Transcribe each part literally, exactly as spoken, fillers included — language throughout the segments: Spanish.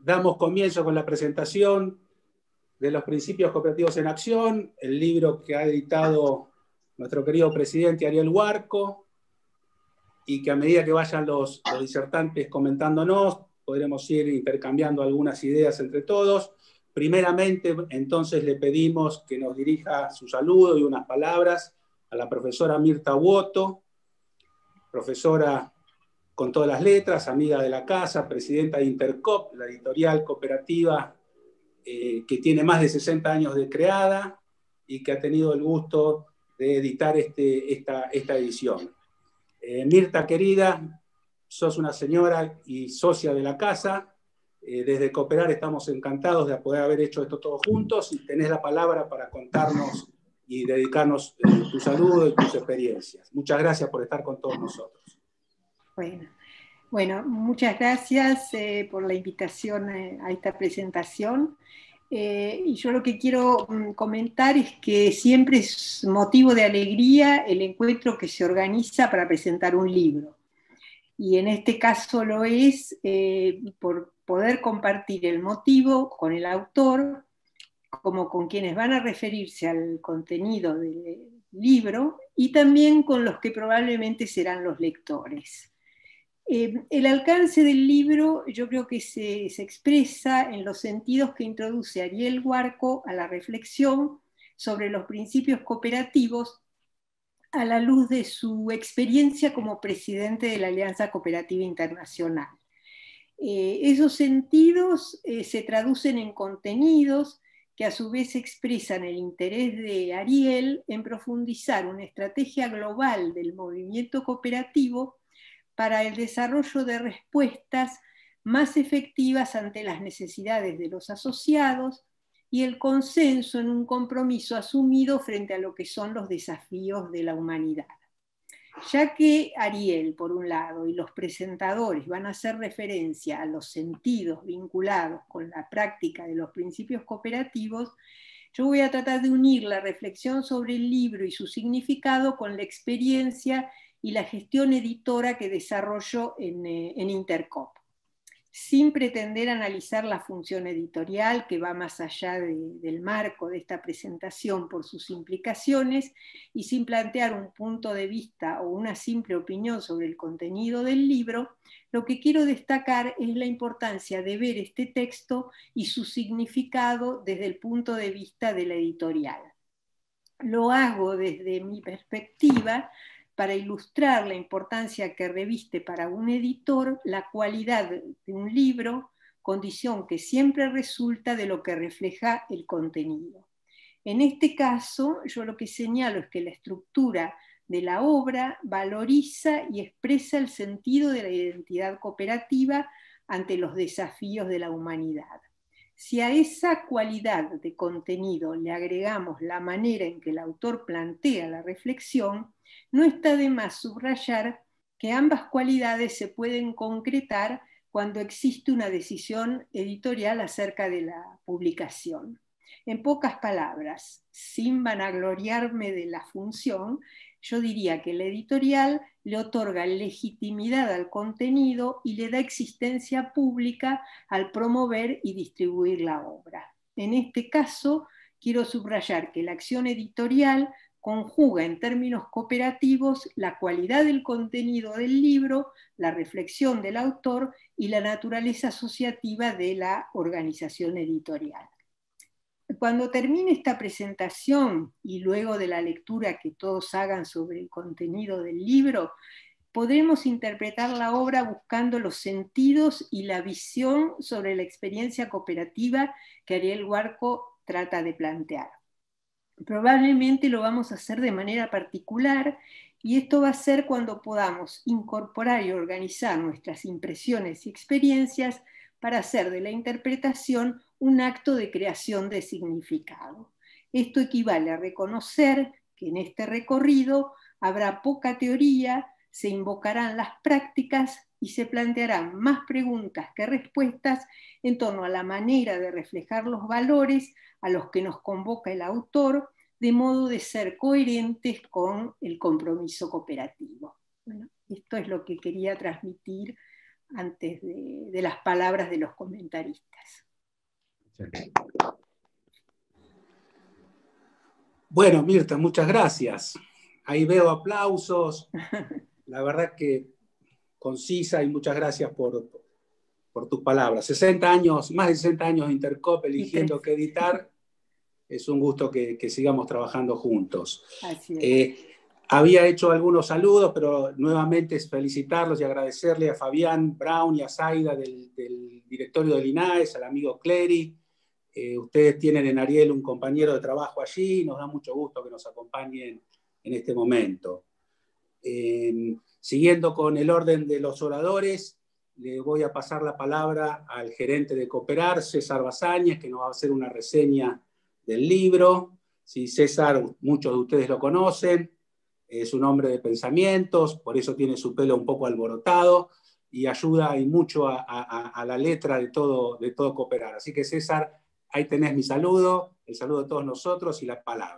damos comienzo con la presentación de los principios cooperativos en acción, el libro que ha editado nuestro querido presidente Ariel Huarco, y que a medida que vayan los, los disertantes comentándonos, podremos ir intercambiando algunas ideas entre todos. Primeramente, entonces, le pedimos que nos dirija su saludo y unas palabras a la profesora Mirta Uoto, profesora con todas las letras, amiga de la casa, presidenta de Intercop, la editorial cooperativa eh, que tiene más de sesenta años de creada y que ha tenido el gusto de editar este, esta, esta edición. Eh, Mirta, querida, sos una señora y socia de la casa. Eh, desde Cooperar estamos encantados de poder haber hecho esto todos juntos y tenés la palabra para contarnos y dedicarnos eh, tu saludo y tus experiencias. Muchas gracias por estar con todos nosotros. Bueno, bueno muchas gracias eh, por la invitación eh, a esta presentación. Eh, y yo lo que quiero um, comentar es que siempre es motivo de alegría el encuentro que se organiza para presentar un libro. Y en este caso lo es eh, por poder compartir el motivo con el autor, como con quienes van a referirse al contenido del libro, y también con los que probablemente serán los lectores. Eh, el alcance del libro yo creo que se, se expresa en los sentidos que introduce Ariel Huarco a la reflexión sobre los principios cooperativos a la luz de su experiencia como presidente de la Alianza Cooperativa Internacional. Eh, esos sentidos eh, se traducen en contenidos que a su vez expresan el interés de Ariel en profundizar una estrategia global del movimiento cooperativo para el desarrollo de respuestas más efectivas ante las necesidades de los asociados y el consenso en un compromiso asumido frente a lo que son los desafíos de la humanidad. Ya que Ariel, por un lado, y los presentadores van a hacer referencia a los sentidos vinculados con la práctica de los principios cooperativos, yo voy a tratar de unir la reflexión sobre el libro y su significado con la experiencia y la gestión editora que desarrolló en, eh, en Intercop, sin pretender analizar la función editorial que va más allá de, del marco de esta presentación por sus implicaciones y sin plantear un punto de vista o una simple opinión sobre el contenido del libro. Lo que quiero destacar es la importancia de ver este texto y su significado desde el punto de vista de la editorial. Lo hago desde mi perspectiva para ilustrar la importancia que reviste para un editor la cualidad de un libro, condición que siempre resulta de lo que refleja el contenido. En este caso, yo lo que señalo es que la estructura de la obra valoriza y expresa el sentido de la identidad cooperativa ante los desafíos de la humanidad. Si a esa cualidad de contenido le agregamos la manera en que el autor plantea la reflexión, no está de más subrayar que ambas cualidades se pueden concretar cuando existe una decisión editorial acerca de la publicación. En pocas palabras, sin vanagloriarme de la función, yo diría que la editorial le otorga legitimidad al contenido y le da existencia pública al promover y distribuir la obra. En este caso, quiero subrayar que la acción editorial conjuga en términos cooperativos la cualidad del contenido del libro, la reflexión del autor y la naturaleza asociativa de la organización editorial. Cuando termine esta presentación y luego de la lectura que todos hagan sobre el contenido del libro, podremos interpretar la obra buscando los sentidos y la visión sobre la experiencia cooperativa que Ariel Huarco trata de plantear. Probablemente lo vamos a hacer de manera particular y esto va a ser cuando podamos incorporar y organizar nuestras impresiones y experiencias para hacer de la interpretación un acto de creación de significado. Esto equivale a reconocer que en este recorrido habrá poca teoría, se invocarán las prácticas y se plantearán más preguntas que respuestas en torno a la manera de reflejar los valores a los que nos convoca el autor, de modo de ser coherentes con el compromiso cooperativo. Bueno, esto es lo que quería transmitir antes de, de las palabras de los comentaristas. Bueno, Mirta, muchas gracias. Ahí veo aplausos. La verdad que concisa y muchas gracias por, por tus palabras. sesenta años, más de sesenta años de Intercop eligiendo qué editar. Es un gusto que, que sigamos trabajando juntos. Así es. Eh, había hecho algunos saludos, pero nuevamente es felicitarlos y agradecerle a Fabián Brown y a Zaida del, del directorio del I N A E S, al amigo Clery. Eh, ustedes tienen en Ariel un compañero de trabajo allí, nos da mucho gusto que nos acompañen en este momento. Eh, siguiendo con el orden de los oradores, le voy a pasar la palabra al gerente de Cooperar, César Bazáñez, que nos va a hacer una reseña del libro. Sí, César, muchos de ustedes lo conocen, es un hombre de pensamientos, por eso tiene su pelo un poco alborotado, y ayuda y mucho a, a, a la letra de todo, de todo Cooperar. Así que César, ahí tenés mi saludo, el saludo de todos nosotros y la palabra.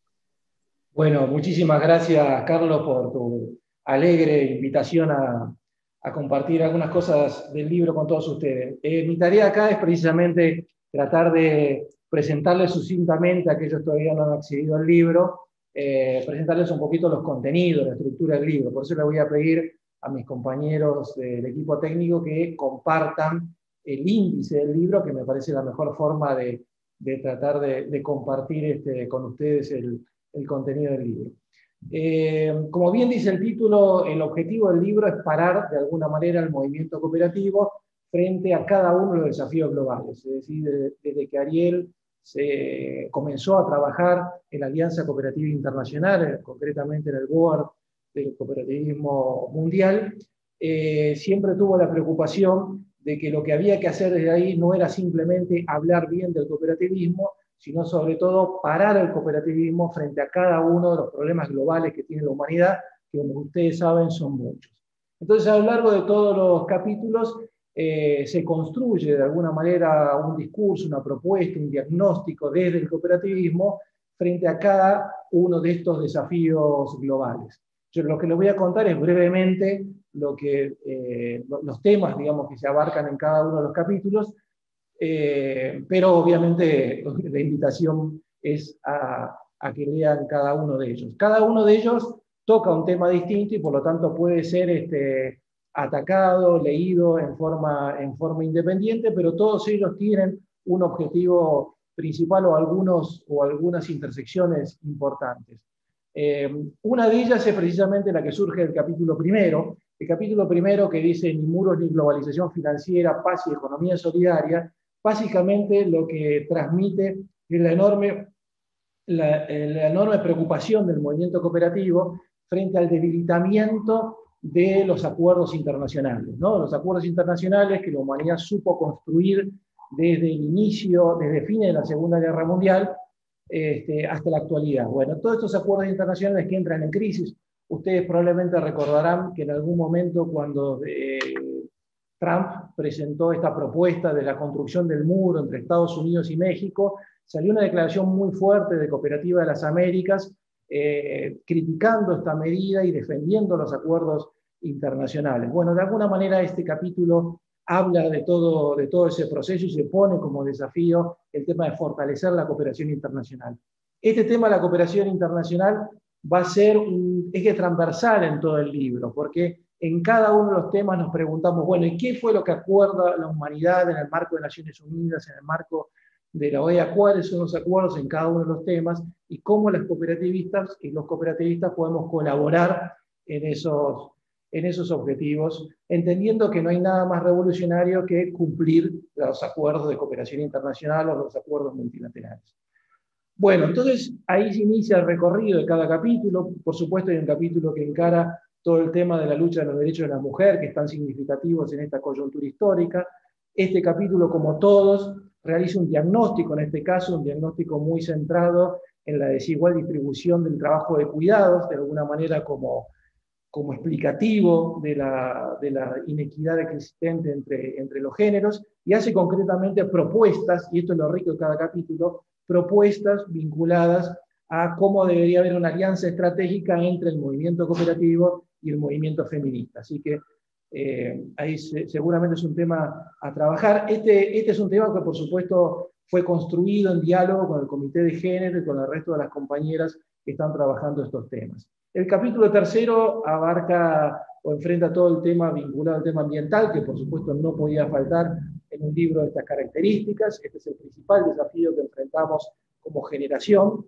Bueno, muchísimas gracias, Carlos, por tu alegre invitación a, a compartir algunas cosas del libro con todos ustedes. Eh, mi tarea acá es precisamente tratar de presentarles sucintamente a aquellos que todavía no han accedido al libro, eh, presentarles un poquito los contenidos, la estructura del libro. Por eso le voy a pedir a mis compañeros del equipo técnico que compartan el índice del libro, que me parece la mejor forma de, de tratar de, de compartir este, con ustedes el, el contenido del libro. Eh, como bien dice el título, el objetivo del libro es parar de alguna manera el movimiento cooperativo frente a cada uno de los desafíos globales. Es decir, desde, desde que Ariel se comenzó a trabajar en la Alianza Cooperativa Internacional, concretamente en el board del cooperativismo mundial, eh, siempre tuvo la preocupación de que lo que había que hacer desde ahí no era simplemente hablar bien del cooperativismo, sino sobre todo parar el cooperativismo frente a cada uno de los problemas globales que tiene la humanidad, que como ustedes saben son muchos. Entonces, a lo largo de todos los capítulos eh, se construye de alguna manera un discurso, una propuesta, un diagnóstico desde el cooperativismo frente a cada uno de estos desafíos globales. Yo lo que les voy a contar es brevemente lo que, eh, los temas, digamos, que se abarcan en cada uno de los capítulos, eh, pero obviamente la invitación es a, a que lean cada uno de ellos. Cada uno de ellos toca un tema distinto y por lo tanto puede ser este, atacado, leído en forma, en forma independiente, pero todos ellos tienen un objetivo principal o, algunos, o algunas intersecciones importantes. Eh, una de ellas es precisamente la que surge del capítulo primero, el capítulo primero que dice ni muros ni globalización financiera, paz y economía solidaria. Básicamente lo que transmite es la enorme, la, la enorme preocupación del movimiento cooperativo frente al debilitamiento de los acuerdos internacionales, ¿no? Los acuerdos internacionales que la humanidad supo construir desde el inicio, desde fines de la Segunda Guerra Mundial, Este, hasta la actualidad. Bueno, todos estos acuerdos internacionales que entran en crisis, ustedes probablemente recordarán que en algún momento cuando eh, Trump presentó esta propuesta de la construcción del muro entre Estados Unidos y México, salió una declaración muy fuerte de Cooperativa de las Américas eh, criticando esta medida y defendiendo los acuerdos internacionales. Bueno, de alguna manera este capítulo habla de todo, de todo ese proceso y se pone como desafío el tema de fortalecer la cooperación internacional. Este tema de la cooperación internacional va a ser un eje transversal en todo el libro, porque en cada uno de los temas nos preguntamos, bueno, ¿y qué fue lo que acuerda la humanidad en el marco de Naciones Unidas, en el marco de la O E A? ¿Cuáles son los acuerdos en cada uno de los temas? Y cómo las cooperativistas y los cooperativistas podemos colaborar en esos en esos objetivos, entendiendo que no hay nada más revolucionario que cumplir los acuerdos de cooperación internacional o los acuerdos multilaterales. Bueno, entonces ahí se inicia el recorrido de cada capítulo. Por supuesto hay un capítulo que encara todo el tema de la lucha de los derechos de la mujer, que es tan significativos en esta coyuntura histórica. Este capítulo, como todos, realiza un diagnóstico, en este caso un diagnóstico muy centrado en la desigual distribución del trabajo de cuidados, de alguna manera como como explicativo de la, de la inequidad existente entre, entre los géneros, y hace concretamente propuestas, y esto es lo rico de cada capítulo, propuestas vinculadas a cómo debería haber una alianza estratégica entre el movimiento cooperativo y el movimiento feminista. Así que Eh, ahí se, seguramente es un tema a trabajar. Este, este es un tema que, por supuesto, fue construido en diálogo con el Comité de Género y con el resto de las compañeras que están trabajando estos temas. El capítulo tercero abarca o enfrenta todo el tema vinculado al tema ambiental, que por supuesto no podía faltar en un libro de estas características. Este es el principal desafío que enfrentamos como generación.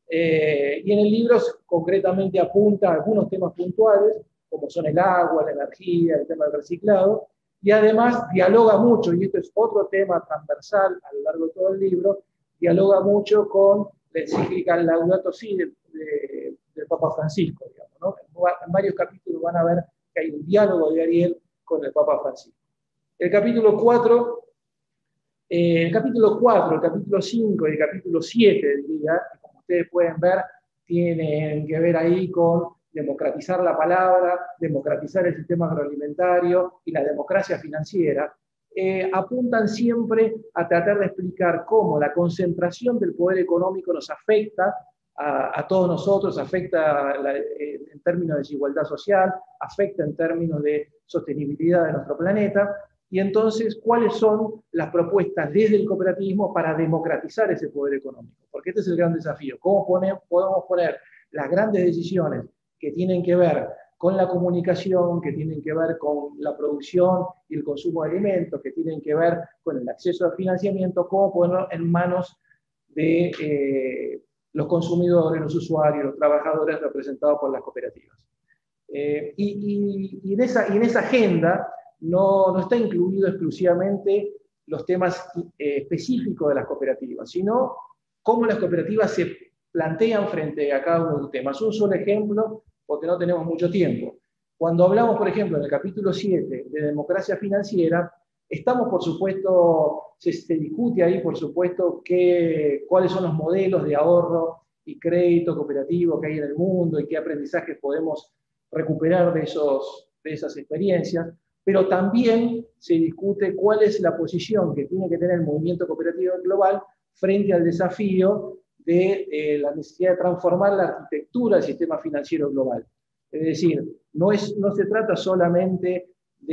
Eh, y en el libro concretamente apunta a algunos temas puntuales, como son el agua, la energía, el tema del reciclado, y además dialoga mucho, y esto es otro tema transversal a lo largo de todo el libro, dialoga mucho con la encíclica Laudato Si de, de, del Papa Francisco, digamos, ¿no? En varios capítulos van a ver que hay un diálogo de Ariel con el Papa Francisco. El capítulo cuatro, eh, el capítulo cuatro, el capítulo cinco y el capítulo siete, diría, que como ustedes pueden ver, tienen que ver ahí con democratizar la palabra, democratizar el sistema agroalimentario y la democracia financiera, eh, apuntan siempre a tratar de explicar cómo la concentración del poder económico nos afecta a, a todos nosotros, afecta la, eh, en términos de desigualdad social, afecta en términos de sostenibilidad de nuestro planeta, y entonces cuáles son las propuestas desde el cooperativismo para democratizar ese poder económico, porque este es el gran desafío, cómo poner, podemos poner las grandes decisiones que tienen que ver con la comunicación, que tienen que ver con la producción y el consumo de alimentos, que tienen que ver con el acceso al financiamiento, cómo ponerlo en manos de eh, los consumidores, los usuarios, los trabajadores representados por las cooperativas. Eh, y, y, y, en esa, y en esa agenda no, no está incluido exclusivamente los temas eh, específicos de las cooperativas, sino cómo las cooperativas se plantean frente a cada uno de los temas. Un solo ejemplo, porque no tenemos mucho tiempo. Cuando hablamos, por ejemplo, en el capítulo siete de democracia financiera, estamos, por supuesto, se, se discute ahí, por supuesto, que, cuáles son los modelos de ahorro y crédito cooperativo que hay en el mundo y qué aprendizajes podemos recuperar de, esos, de esas experiencias, pero también se discute cuál es la posición que tiene que tener el movimiento cooperativo global frente al desafío de eh, la necesidad de transformar la arquitectura del sistema financiero global. Es decir, no, es, no se trata solamente de,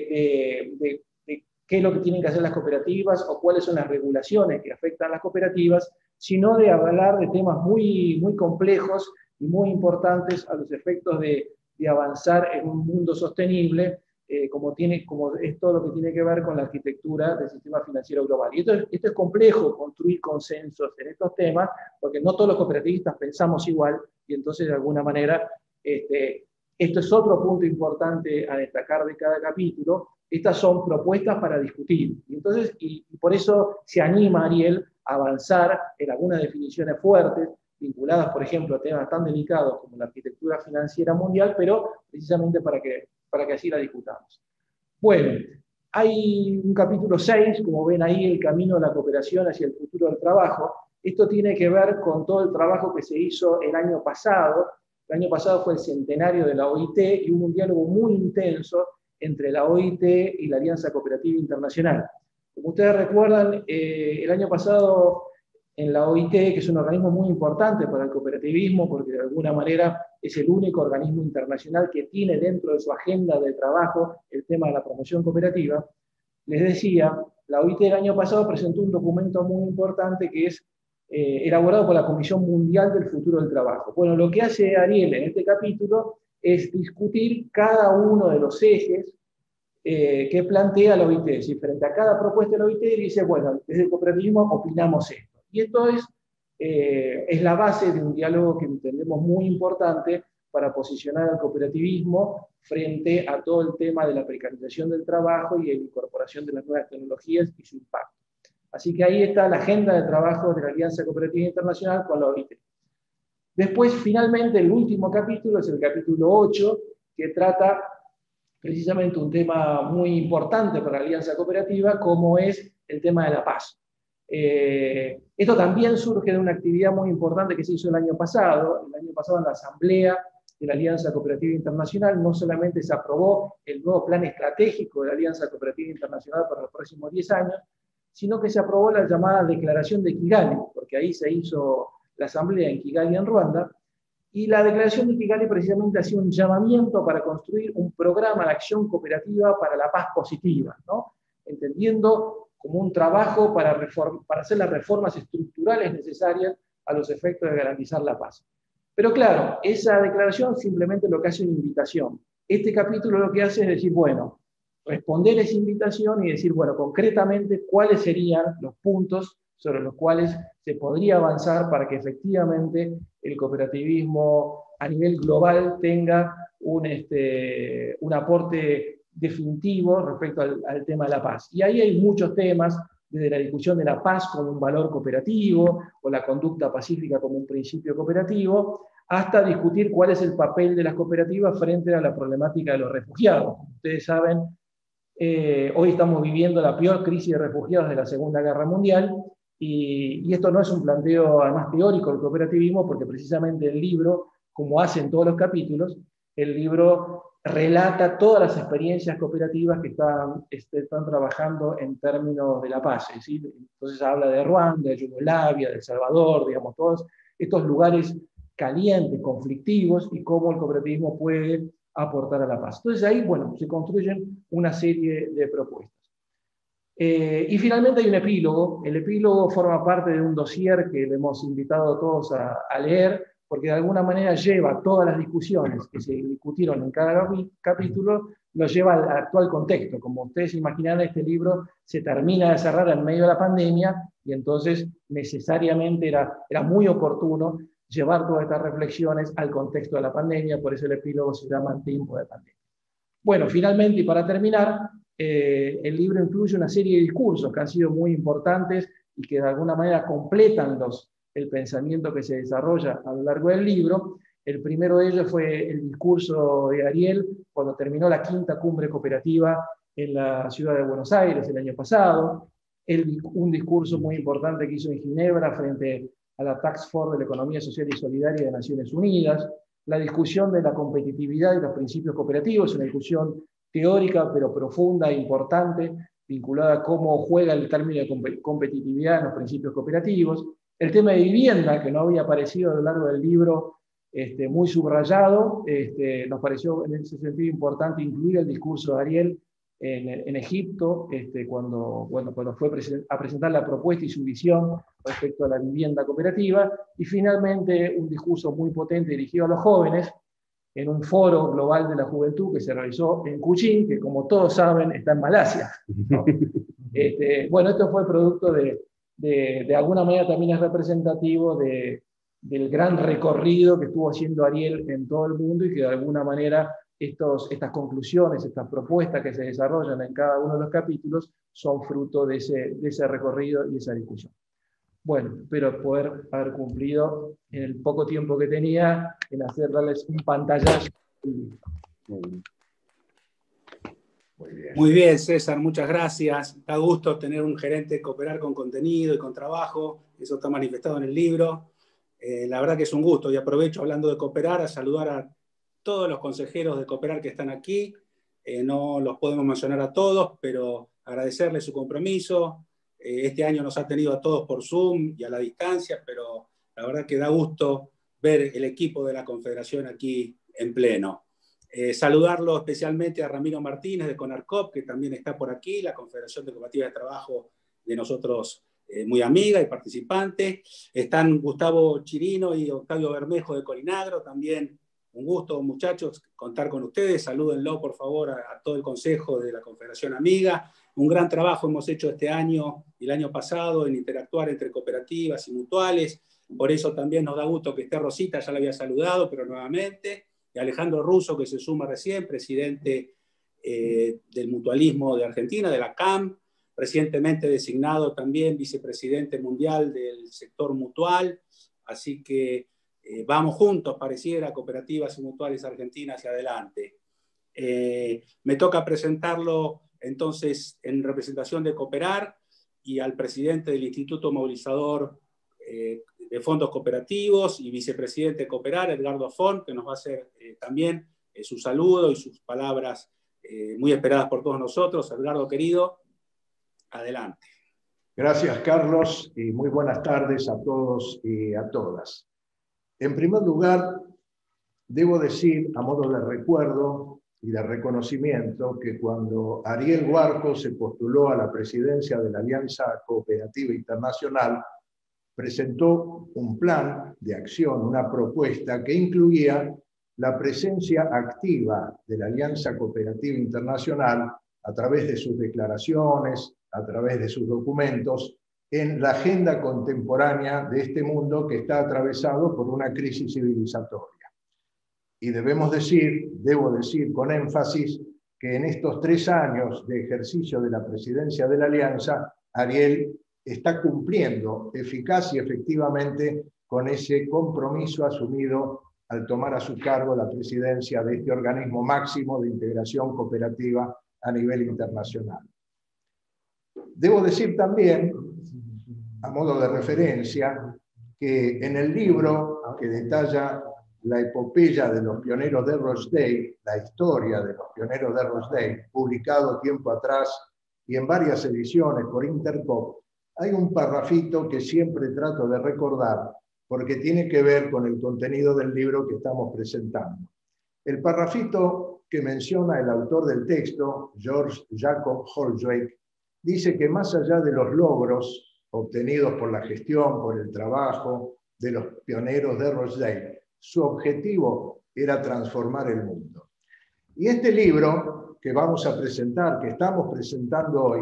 de, de, de qué es lo que tienen que hacer las cooperativas o cuáles son las regulaciones que afectan a las cooperativas, sino de hablar de temas muy, muy complejos y muy importantes a los efectos de, de avanzar en un mundo sostenible, Eh, como, tiene, como es todo lo que tiene que ver con la arquitectura del sistema financiero global. Y esto es, esto es complejo, construir consensos en estos temas, porque no todos los cooperativistas pensamos igual, y entonces de alguna manera, este, esto es otro punto importante a destacar de cada capítulo. Estas son propuestas para discutir, y, entonces, y, y por eso se anima a Ariel a avanzar en algunas definiciones fuertes, vinculadas, por ejemplo, a temas tan delicados como la arquitectura financiera mundial, pero precisamente para que para que así la discutamos. Bueno, hay un capítulo seis, como ven ahí, el camino de la cooperación hacia el futuro del trabajo. Esto tiene que ver con todo el trabajo que se hizo el año pasado. El año pasado fue el centenario de la O I T y hubo un diálogo muy intenso entre la O I T y la Alianza Cooperativa Internacional. Como ustedes recuerdan, eh, el año pasado en la O I T, que es un organismo muy importante para el cooperativismo, porque de alguna manera es el único organismo internacional que tiene dentro de su agenda de trabajo el tema de la promoción cooperativa, les decía, la O I T el año pasado presentó un documento muy importante que es eh, elaborado por la Comisión Mundial del Futuro del Trabajo. Bueno, lo que hace Ariel en este capítulo es discutir cada uno de los ejes eh, que plantea la O I T. Es decir, frente a cada propuesta de la O I T dice, bueno, desde el cooperativismo opinamos esto. Y esto es, eh, es la base de un diálogo que entendemos muy importante para posicionar al cooperativismo frente a todo el tema de la precarización del trabajo y la incorporación de las nuevas tecnologías y su impacto. Así que ahí está la agenda de trabajo de la Alianza Cooperativa Internacional con la O I T. Después, finalmente, el último capítulo es el capítulo ocho, que trata precisamente un tema muy importante para la Alianza Cooperativa, como es el tema de la paz. Eh, esto también surge de una actividad muy importante que se hizo el año pasado. El año pasado en la Asamblea de la Alianza Cooperativa Internacional no solamente se aprobó el nuevo plan estratégico de la Alianza Cooperativa Internacional para los próximos diez años, sino que se aprobó la llamada Declaración de Kigali, porque ahí se hizo la Asamblea en Kigali, en Ruanda, Y la declaración de Ikigai precisamente hacía un llamamiento para construir un programa de acción cooperativa para la paz positiva, ¿no? Entendiendo como un trabajo para, reform, para hacer las reformas estructurales necesarias a los efectos de garantizar la paz. Pero claro, esa declaración simplemente lo que hace es una invitación. Este capítulo lo que hace es decir, bueno, responder esa invitación y decir, bueno, concretamente cuáles serían los puntos sobre los cuales se podría avanzar para que efectivamente el cooperativismo a nivel global tenga un, este, un aporte definitivo respecto al, al tema de la paz. Y ahí hay muchos temas, desde la discusión de la paz como un valor cooperativo, o la conducta pacífica como un principio cooperativo, hasta discutir cuál es el papel de las cooperativas frente a la problemática de los refugiados. Como ustedes saben, eh, hoy estamos viviendo la peor crisis de refugiados de la Segunda Guerra Mundial, y, y esto no es un planteo además teórico del cooperativismo, porque precisamente el libro, como hacen todos los capítulos, el libro relata todas las experiencias cooperativas que están, este, están trabajando en términos de la paz. Es decir, entonces habla de Ruanda, de Yugoslavia, de El Salvador, digamos, todos estos lugares calientes, conflictivos, y cómo el cooperativismo puede aportar a la paz. Entonces ahí, bueno, se construyen una serie de propuestas. Eh, y finalmente hay un epílogo. El epílogo forma parte de un dossier que le hemos invitado a todos a, a leer, porque de alguna manera lleva todas las discusiones que se discutieron en cada capítulo, lo lleva al actual contexto. Como ustedes imaginarán, este libro se termina de cerrar en medio de la pandemia, y entonces necesariamente era, era muy oportuno llevar todas estas reflexiones al contexto de la pandemia, por eso el epílogo se llama En tiempo de pandemia. Bueno, finalmente, y para terminar, eh, el libro incluye una serie de discursos que han sido muy importantes y que de alguna manera completan los, el pensamiento que se desarrolla a lo largo del libro. El primero de ellos fue el discurso de Ariel cuando terminó la quinta cumbre cooperativa en la ciudad de Buenos Aires el año pasado. El, un discurso muy importante que hizo en Ginebra frente a la Task Force de la Economía Social y Solidaria de Naciones Unidas. La discusión de la competitividad y los principios cooperativos, una discusión teórica pero profunda e importante, vinculada a cómo juega el término de competitividad en los principios cooperativos. El tema de vivienda, que no había aparecido a lo largo del libro, este, muy subrayado, este, nos pareció en ese sentido importante incluir el discurso de Ariel en, en Egipto, este, cuando, bueno, cuando fue a presentar la propuesta y su visión respecto a la vivienda cooperativa. Y finalmente un discurso muy potente dirigido a los jóvenes, en un foro global de la juventud que se realizó en Kuching, que como todos saben está en Malasia, ¿no? Este, bueno, esto fue producto de, de, de alguna manera también es representativo de, del gran recorrido que estuvo haciendo Ariel en todo el mundo, y que de alguna manera estos, estas conclusiones, estas propuestas que se desarrollan en cada uno de los capítulos son fruto de ese, de ese recorrido y esa discusión. Bueno, espero poder haber cumplido en el poco tiempo que tenía en hacerles un pantallazo. Muy bien. Muy bien. Muy bien, César, muchas gracias. Da gusto tener un gerente cooperar con contenido y con trabajo. Eso está manifestado en el libro. Eh, la verdad que es un gusto, y aprovecho, hablando de cooperar, a saludar a todos los consejeros de cooperar que están aquí. Eh, no los podemos mencionar a todos, pero agradecerles su compromiso. Este año nos ha tenido a todos por Zoom y a la distancia, pero la verdad que da gusto ver el equipo de la Confederación aquí en pleno. Eh, saludarlo especialmente a Ramiro Martínez de CONARCOP, que también está por aquí, la Confederación de Cooperativas de Trabajo de nosotros, eh, muy amiga y participante. Están Gustavo Chirino y Octavio Bermejo de Colinagro, también un gusto, muchachos, contar con ustedes. Salúdenlo, por favor, a, a todo el consejo de la Confederación Amiga. Un gran trabajo hemos hecho este año y el año pasado en interactuar entre cooperativas y mutuales. Por eso también nos da gusto que esté Rosita, ya la había saludado, pero nuevamente. Y Alejandro Russo, que se suma recién, presidente eh, del mutualismo de Argentina, de la C A M, recientemente designado también vicepresidente mundial del sector mutual. Así que eh, vamos juntos, pareciera, cooperativas y mutuales argentinas hacia adelante. Eh, me toca presentarlo entonces en representación de Cooperar, y al presidente del Instituto Movilizador eh, de Fondos Cooperativos y vicepresidente de Cooperar, Edgardo Font, que nos va a hacer eh, también eh, su saludo y sus palabras eh, muy esperadas por todos nosotros. Edgardo, querido, adelante. Gracias, Carlos, y muy buenas tardes a todos y a todas. En primer lugar, debo decir, a modo de recuerdo y de reconocimiento, que cuando Ariel Huarco se postuló a la presidencia de la Alianza Cooperativa Internacional, presentó un plan de acción, una propuesta que incluía la presencia activa de la Alianza Cooperativa Internacional a través de sus declaraciones, a través de sus documentos, en la agenda contemporánea de este mundo que está atravesado por una crisis civilizatoria. Y debemos decir, debo decir con énfasis, que en estos tres años de ejercicio de la presidencia de la Alianza, Ariel está cumpliendo eficaz y efectivamente con ese compromiso asumido al tomar a su cargo la presidencia de este organismo máximo de integración cooperativa a nivel internacional. Debo decir también, a modo de referencia, que en el libro que detalla la epopeya de los pioneros de Rochdale, la historia de los pioneros de Rochdale, publicado tiempo atrás y en varias ediciones por Intercop, hay un parrafito que siempre trato de recordar porque tiene que ver con el contenido del libro que estamos presentando. El parrafito que menciona el autor del texto, George Jacob Holzweg, dice que más allá de los logros obtenidos por la gestión, por el trabajo de los pioneros de Rochdale, su objetivo era transformar el mundo. Y este libro que vamos a presentar, que estamos presentando hoy,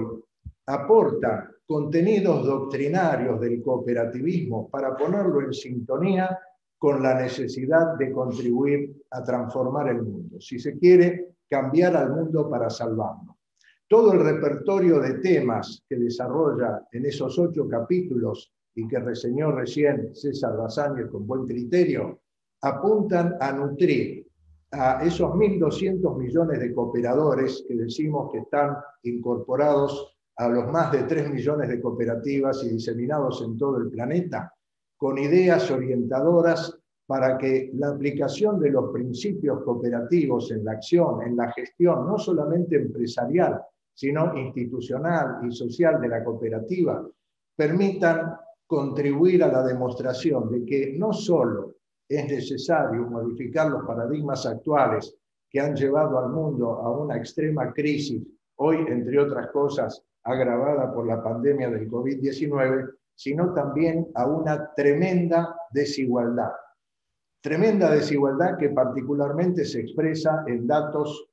aporta contenidos doctrinarios del cooperativismo para ponerlo en sintonía con la necesidad de contribuir a transformar el mundo. Si se quiere, cambiar al mundo para salvarlo. Todo el repertorio de temas que desarrolla en esos ocho capítulos y que reseñó recién César Basáñez con buen criterio, apuntan a nutrir a esos mil doscientos millones de cooperadores que decimos que están incorporados a los más de tres millones de cooperativas y diseminados en todo el planeta, con ideas orientadoras para que la aplicación de los principios cooperativos en la acción, en la gestión, no solamente empresarial, sino institucional y social de la cooperativa, permitan contribuir a la demostración de que no solo es necesario modificar los paradigmas actuales que han llevado al mundo a una extrema crisis, hoy, entre otras cosas, agravada por la pandemia del COVID diecinueve, sino también a una tremenda desigualdad. Tremenda desigualdad que particularmente se expresa en datos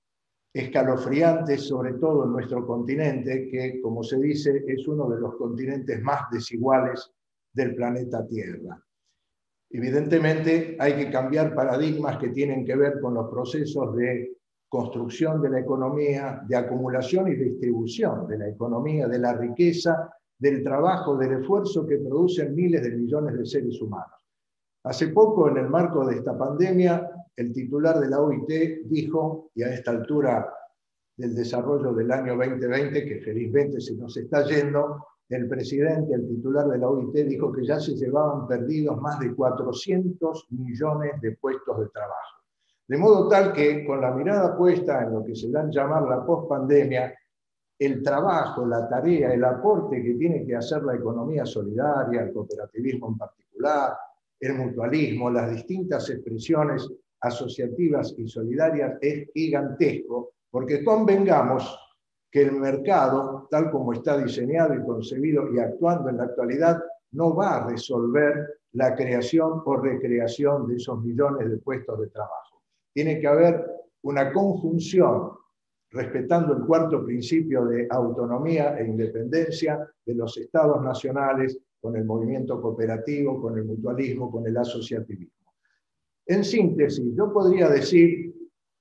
escalofriantes, sobre todo en nuestro continente, que, como se dice, es uno de los continentes más desiguales del planeta Tierra. Evidentemente, hay que cambiar paradigmas que tienen que ver con los procesos de construcción de la economía, de acumulación y distribución de la economía, de la riqueza, del trabajo, del esfuerzo que producen miles de millones de seres humanos. Hace poco, en el marco de esta pandemia, el titular de la O I T dijo, y a esta altura del desarrollo del año veinte veinte, que felizmente se nos está yendo, el presidente, el titular de la O I T, dijo que ya se llevaban perdidos más de cuatrocientos millones de puestos de trabajo. De modo tal que, con la mirada puesta en lo que se da a llamar la pospandemia, el trabajo, la tarea, el aporte que tiene que hacer la economía solidaria, el cooperativismo en particular, el mutualismo, las distintas expresiones asociativas y solidarias es gigantesco, porque convengamos que el mercado, tal como está diseñado y concebido y actuando en la actualidad, no va a resolver la creación o recreación de esos millones de puestos de trabajo. Tiene que haber una conjunción, respetando el cuarto principio de autonomía e independencia de los estados nacionales, con el movimiento cooperativo, con el mutualismo, con el asociativismo. En síntesis, yo podría decir,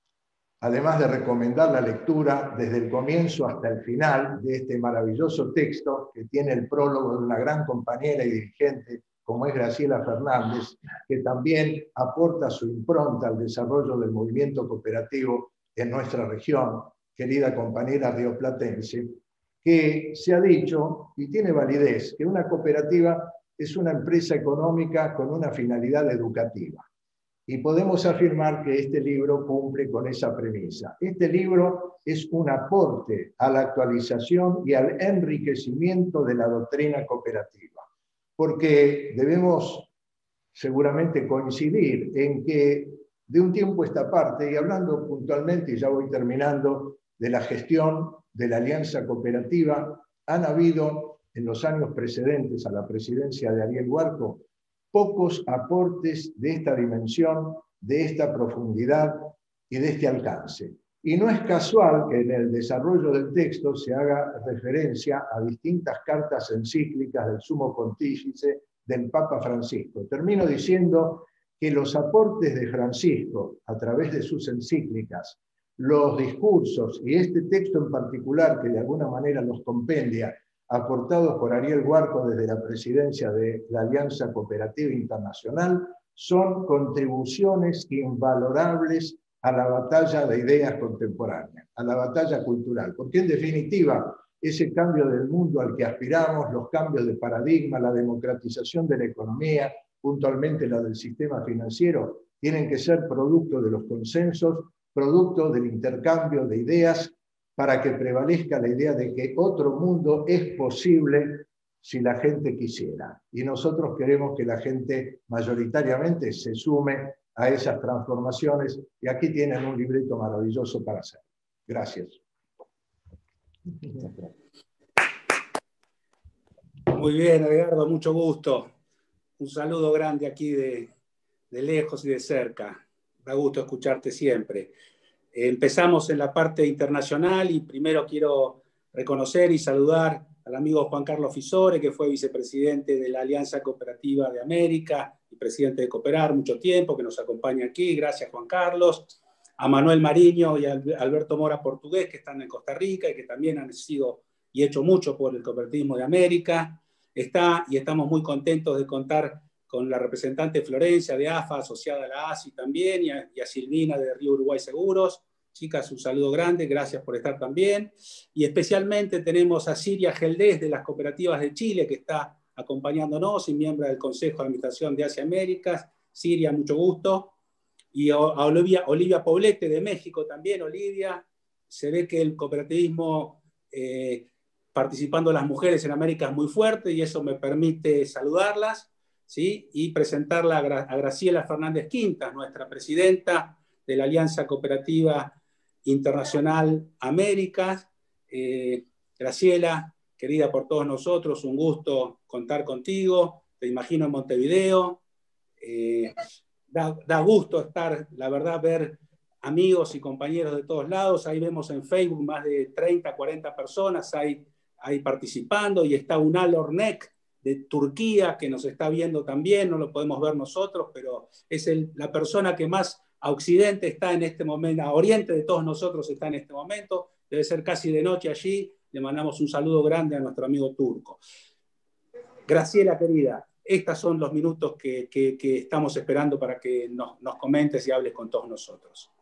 además de recomendar la lectura desde el comienzo hasta el final de este maravilloso texto, que tiene el prólogo de una gran compañera y dirigente como es Graciela Fernández, que también aporta su impronta al desarrollo del movimiento cooperativo en nuestra región, querida compañera rioplatense, que se ha dicho, y tiene validez, que una cooperativa es una empresa económica con una finalidad educativa. Y podemos afirmar que este libro cumple con esa premisa. Este libro es un aporte a la actualización y al enriquecimiento de la doctrina cooperativa, porque debemos seguramente coincidir en que De un tiempo a esta parte, y hablando puntualmente, y ya voy terminando, de la gestión de la Alianza Cooperativa, han habido en los años precedentes a la presidencia de Ariel Huarco pocos aportes de esta dimensión, de esta profundidad y de este alcance. Y no es casual que en el desarrollo del texto se haga referencia a distintas cartas encíclicas del Sumo Pontífice del Papa Francisco. Termino diciendo que los aportes de Francisco a través de sus encíclicas, los discursos y este texto en particular que de alguna manera los compendia, aportados por Ariel Huarco desde la presidencia de la Alianza Cooperativa Internacional, son contribuciones invalorables a la batalla de ideas contemporáneas, a la batalla cultural, porque en definitiva ese cambio del mundo al que aspiramos, los cambios de paradigma, la democratización de la economía, puntualmente la del sistema financiero, tienen que ser producto de los consensos, producto del intercambio de ideas, para que prevalezca la idea de que otro mundo es posible si la gente quisiera. Y nosotros queremos que la gente mayoritariamente se sume a esas transformaciones, y aquí tienen un libreto maravilloso para hacer. Gracias. Muy bien, Edgardo, mucho gusto. Un saludo grande aquí de, de lejos y de cerca. Da gusto escucharte siempre. Empezamos en la parte internacional y primero quiero reconocer y saludar al amigo Juan Carlos Fisore, que fue vicepresidente de la Alianza Cooperativa de América y presidente de Cooperar mucho tiempo, que nos acompaña aquí. Gracias, Juan Carlos. A Manuel Mariño y a Alberto Mora Portugués, que están en Costa Rica y que también han sido y hecho mucho por el cooperativismo de América. Está, y estamos muy contentos de contar con la representante Florencia de A F A, asociada a la A S I también, y a, y a Silvina de Río Uruguay Seguros. Chicas, un saludo grande, gracias por estar también. Y especialmente tenemos a Siria Geldés de las Cooperativas de Chile, que está acompañándonos y miembro del Consejo de Administración de Asia Américas. Siria, mucho gusto. Y a Olivia, Olivia Poblete de México también. Olivia, se ve que el cooperativismo eh, participando las mujeres en América es muy fuerte y eso me permite saludarlas, ¿sí? Y presentarla a, Gra a Graciela Fernández Quintas, nuestra presidenta de la Alianza Cooperativa Internacional Américas. Eh, Graciela, querida por todos nosotros, un gusto contar contigo. Te imagino en Montevideo. Eh, da, da gusto estar, la verdad, ver amigos y compañeros de todos lados. Ahí vemos en Facebook más de treinta, cuarenta personas ahí, ahí participando, y está Unal Ornek de Turquía, que nos está viendo también. No lo podemos ver nosotros, pero es el, la persona que más a Occidente está en este momento, a Oriente de todos nosotros está en este momento. Debe ser casi de noche allí. Le mandamos un saludo grande a nuestro amigo turco. Graciela, querida, estos son los minutos que, que, que estamos esperando para que nos, nos comentes y hables con todos nosotros.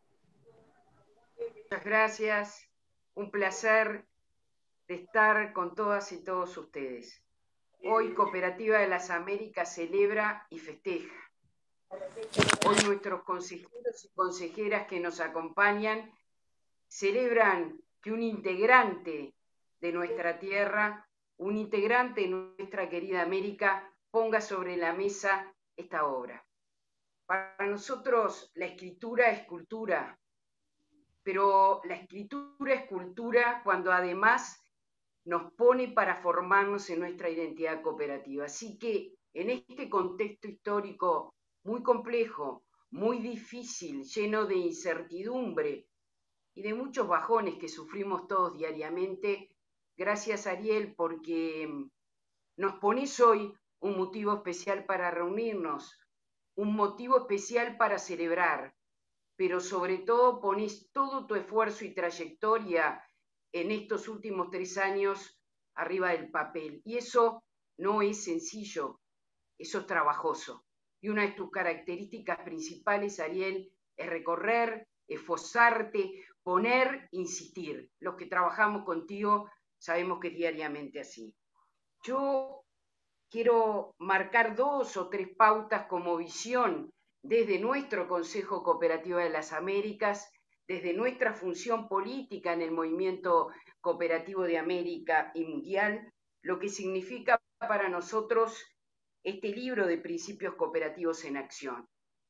Muchas gracias. Un placer de estar con todas y todos ustedes. Hoy Cooperativa de las Américas celebra y festeja. Hoy nuestros consejeros y consejeras que nos acompañan celebran que un integrante de nuestra tierra, un integrante de nuestra querida América, ponga sobre la mesa esta obra. Para nosotros la escritura es cultura, pero la escritura es cultura cuando además nos pone para formarnos en nuestra identidad cooperativa. Así que en este contexto histórico muy complejo, muy difícil, lleno de incertidumbre y de muchos bajones que sufrimos todos diariamente, gracias Ariel, porque nos pones hoy un motivo especial para reunirnos, un motivo especial para celebrar, pero sobre todo pones todo tu esfuerzo y trayectoria en estos últimos tres años arriba del papel. Y eso no es sencillo, eso es trabajoso. Y una de tus características principales, Ariel, es recorrer, esforzarte, poner, insistir. Los que trabajamos contigo sabemos que es diariamente así. Yo quiero marcar dos o tres pautas como visión desde nuestro Consejo Cooperativo de las Américas, desde nuestra función política en el movimiento cooperativo de América y mundial, lo que significa para nosotros este libro de principios cooperativos en acción.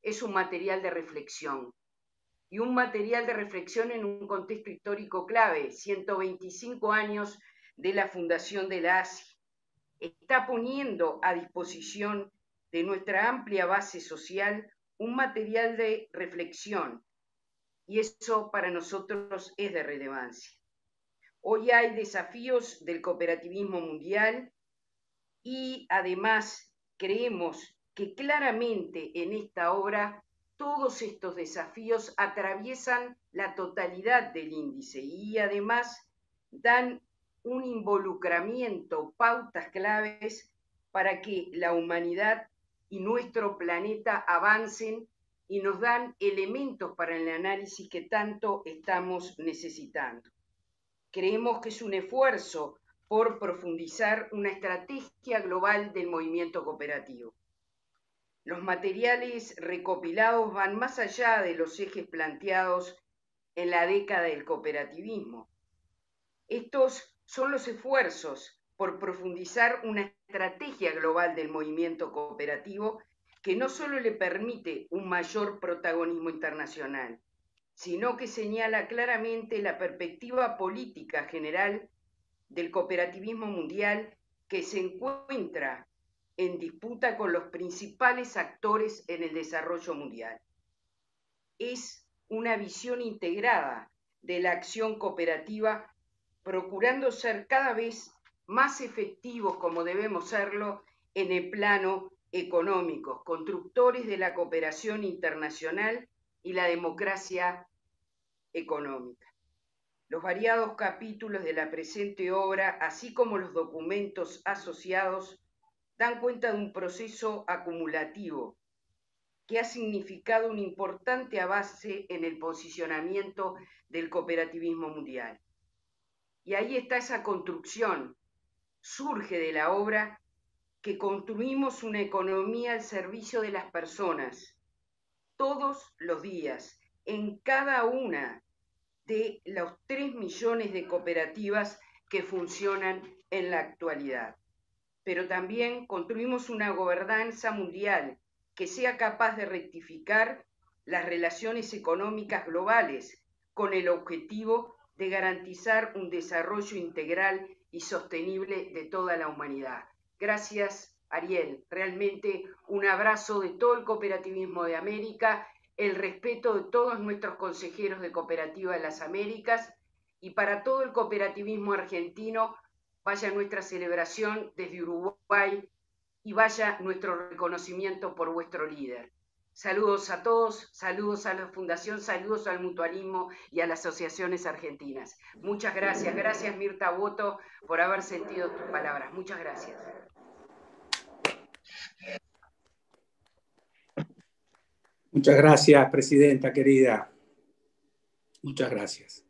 es un material de reflexión. Y un material de reflexión en un contexto histórico clave, ciento veinticinco años de la fundación de la A S I. Está poniendo a disposición de nuestra amplia base social un material de reflexión, y eso para nosotros es de relevancia. Hoy hay desafíos del cooperativismo mundial y además creemos que claramente en esta obra todos estos desafíos atraviesan la totalidad del índice y además dan un involucramiento, pautas claves para que la humanidad y nuestro planeta avancen y nos dan elementos para el análisis que tanto estamos necesitando. Creemos que es un esfuerzo por profundizar una estrategia global del movimiento cooperativo. Los materiales recopilados van más allá de los ejes planteados en la década del cooperativismo. Estos son los esfuerzos por profundizar una estrategia global del movimiento cooperativo que no solo le permite un mayor protagonismo internacional, sino que señala claramente la perspectiva política general del cooperativismo mundial que se encuentra en disputa con los principales actores en el desarrollo mundial. Es una visión integrada de la acción cooperativa, procurando ser cada vez más efectivos, como debemos serlo, en el plano económico, constructores de la cooperación internacional y la democracia económica. Los variados capítulos de la presente obra, así como los documentos asociados, dan cuenta de un proceso acumulativo que ha significado un importante avance en el posicionamiento del cooperativismo mundial. Y ahí está esa construcción, surge de la obra que construimos una economía al servicio de las personas, todos los días, en cada una de los tres millones de cooperativas que funcionan en la actualidad. Pero también construimos una gobernanza mundial que sea capaz de rectificar las relaciones económicas globales con el objetivo de garantizar un desarrollo integral y sostenible de toda la humanidad. Gracias, Ariel. Realmente un abrazo de todo el cooperativismo de América, el respeto de todos nuestros consejeros de Cooperativa de las Américas, y para todo el cooperativismo argentino, vaya nuestra celebración desde Uruguay y vaya nuestro reconocimiento por vuestro líder. Saludos a todos, saludos a la Fundación, saludos al mutualismo y a las asociaciones argentinas. Muchas gracias, gracias Mirta Boto por haber sentido tus palabras. Muchas gracias. Muchas gracias, presidenta querida. Muchas gracias.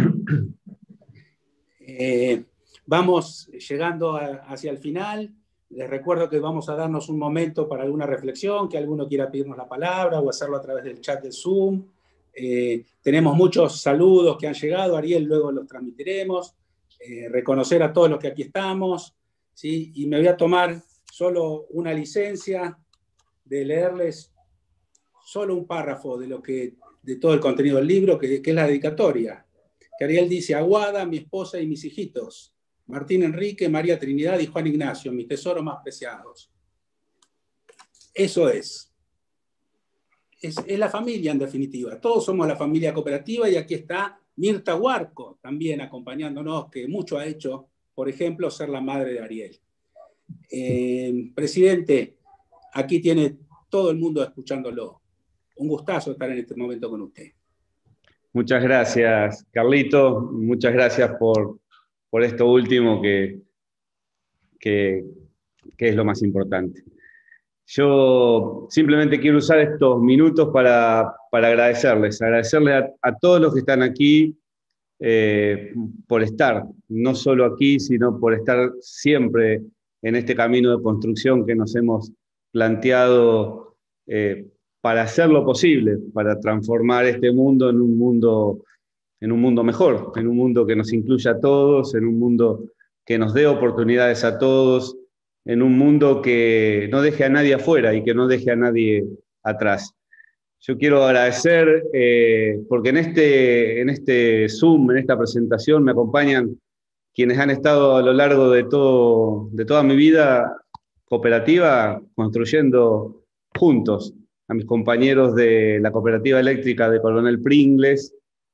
Eh, vamos llegando a, hacia el final. Les recuerdo que vamos a darnos un momento para alguna reflexión, que alguno quiera pedirnos la palabra o hacerlo a través del chat de Zoom. Eh, tenemos muchos saludos que han llegado, Ariel, luego los transmitiremos. Eh, reconocer a todos los que aquí estamos, ¿sí? Y me voy a tomar solo una licencia de leerles solo un párrafo de, lo que, de todo el contenido del libro, que, que es la dedicatoria. Que Ariel dice: Aguada, mi esposa y mis hijitos, Martín Enrique, María Trinidad y Juan Ignacio, mis tesoros más preciados. Eso es. es. Es la familia, en definitiva. Todos somos la familia cooperativa, y aquí está Mirta Huarco, también acompañándonos, que mucho ha hecho, por ejemplo, ser la madre de Ariel. Eh, presidente, aquí tiene todo el mundo escuchándolo. Un gustazo estar en este momento con usted. Muchas gracias, Carlito. Muchas gracias por, por esto último, que, que, que es lo más importante. Yo simplemente quiero usar estos minutos para, para agradecerles, agradecerles a, a todos los que están aquí eh, por estar, no solo aquí, sino por estar siempre en este camino de construcción que nos hemos planteado eh, para hacer lo posible, para transformar este mundo en un mundo, en un mundo mejor, en un mundo que nos incluya a todos, en un mundo que nos dé oportunidades a todos, en un mundo que no deje a nadie afuera y que no deje a nadie atrás. Yo quiero agradecer, eh, porque en este, en este Zoom, en esta presentación, me acompañan quienes han estado a lo largo de, todo, de toda mi vida cooperativa construyendo juntos. A mis compañeros de la Cooperativa Eléctrica de Coronel Pringles,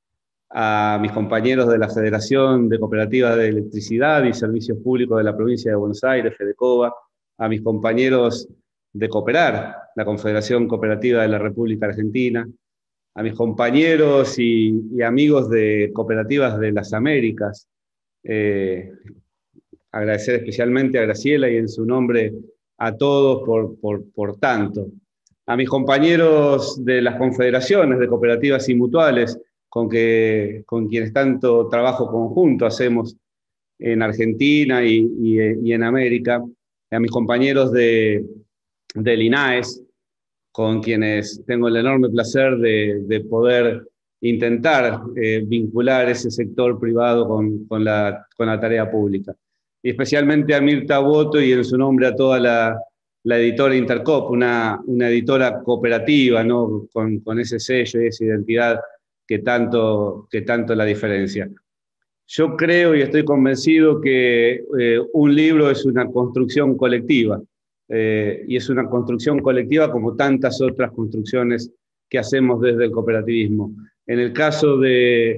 a mis compañeros de la Federación de Cooperativas de Electricidad y Servicios Públicos de la Provincia de Buenos Aires, FEDECOBA, a mis compañeros de Cooperar, la Confederación Cooperativa de la República Argentina, a mis compañeros y, y amigos de Cooperativas de las Américas. Eh, agradecer especialmente a Graciela y en su nombre a todos por, por, por tanto. A mis compañeros de las confederaciones de cooperativas y mutuales, con, que, con quienes tanto trabajo conjunto hacemos en Argentina y, y, y en América, a mis compañeros de, del INAES, con quienes tengo el enorme placer de, de poder intentar eh, vincular ese sector privado con, con, la, con la tarea pública. Y especialmente a Mirta Boto y en su nombre a toda la, la editora Intercop, una, una editora cooperativa, ¿no? con, con ese sello y esa identidad que tanto, que tanto la diferencia. Yo creo y estoy convencido que eh, un libro es una construcción colectiva, eh, y es una construcción colectiva como tantas otras construcciones que hacemos desde el cooperativismo. En el caso de,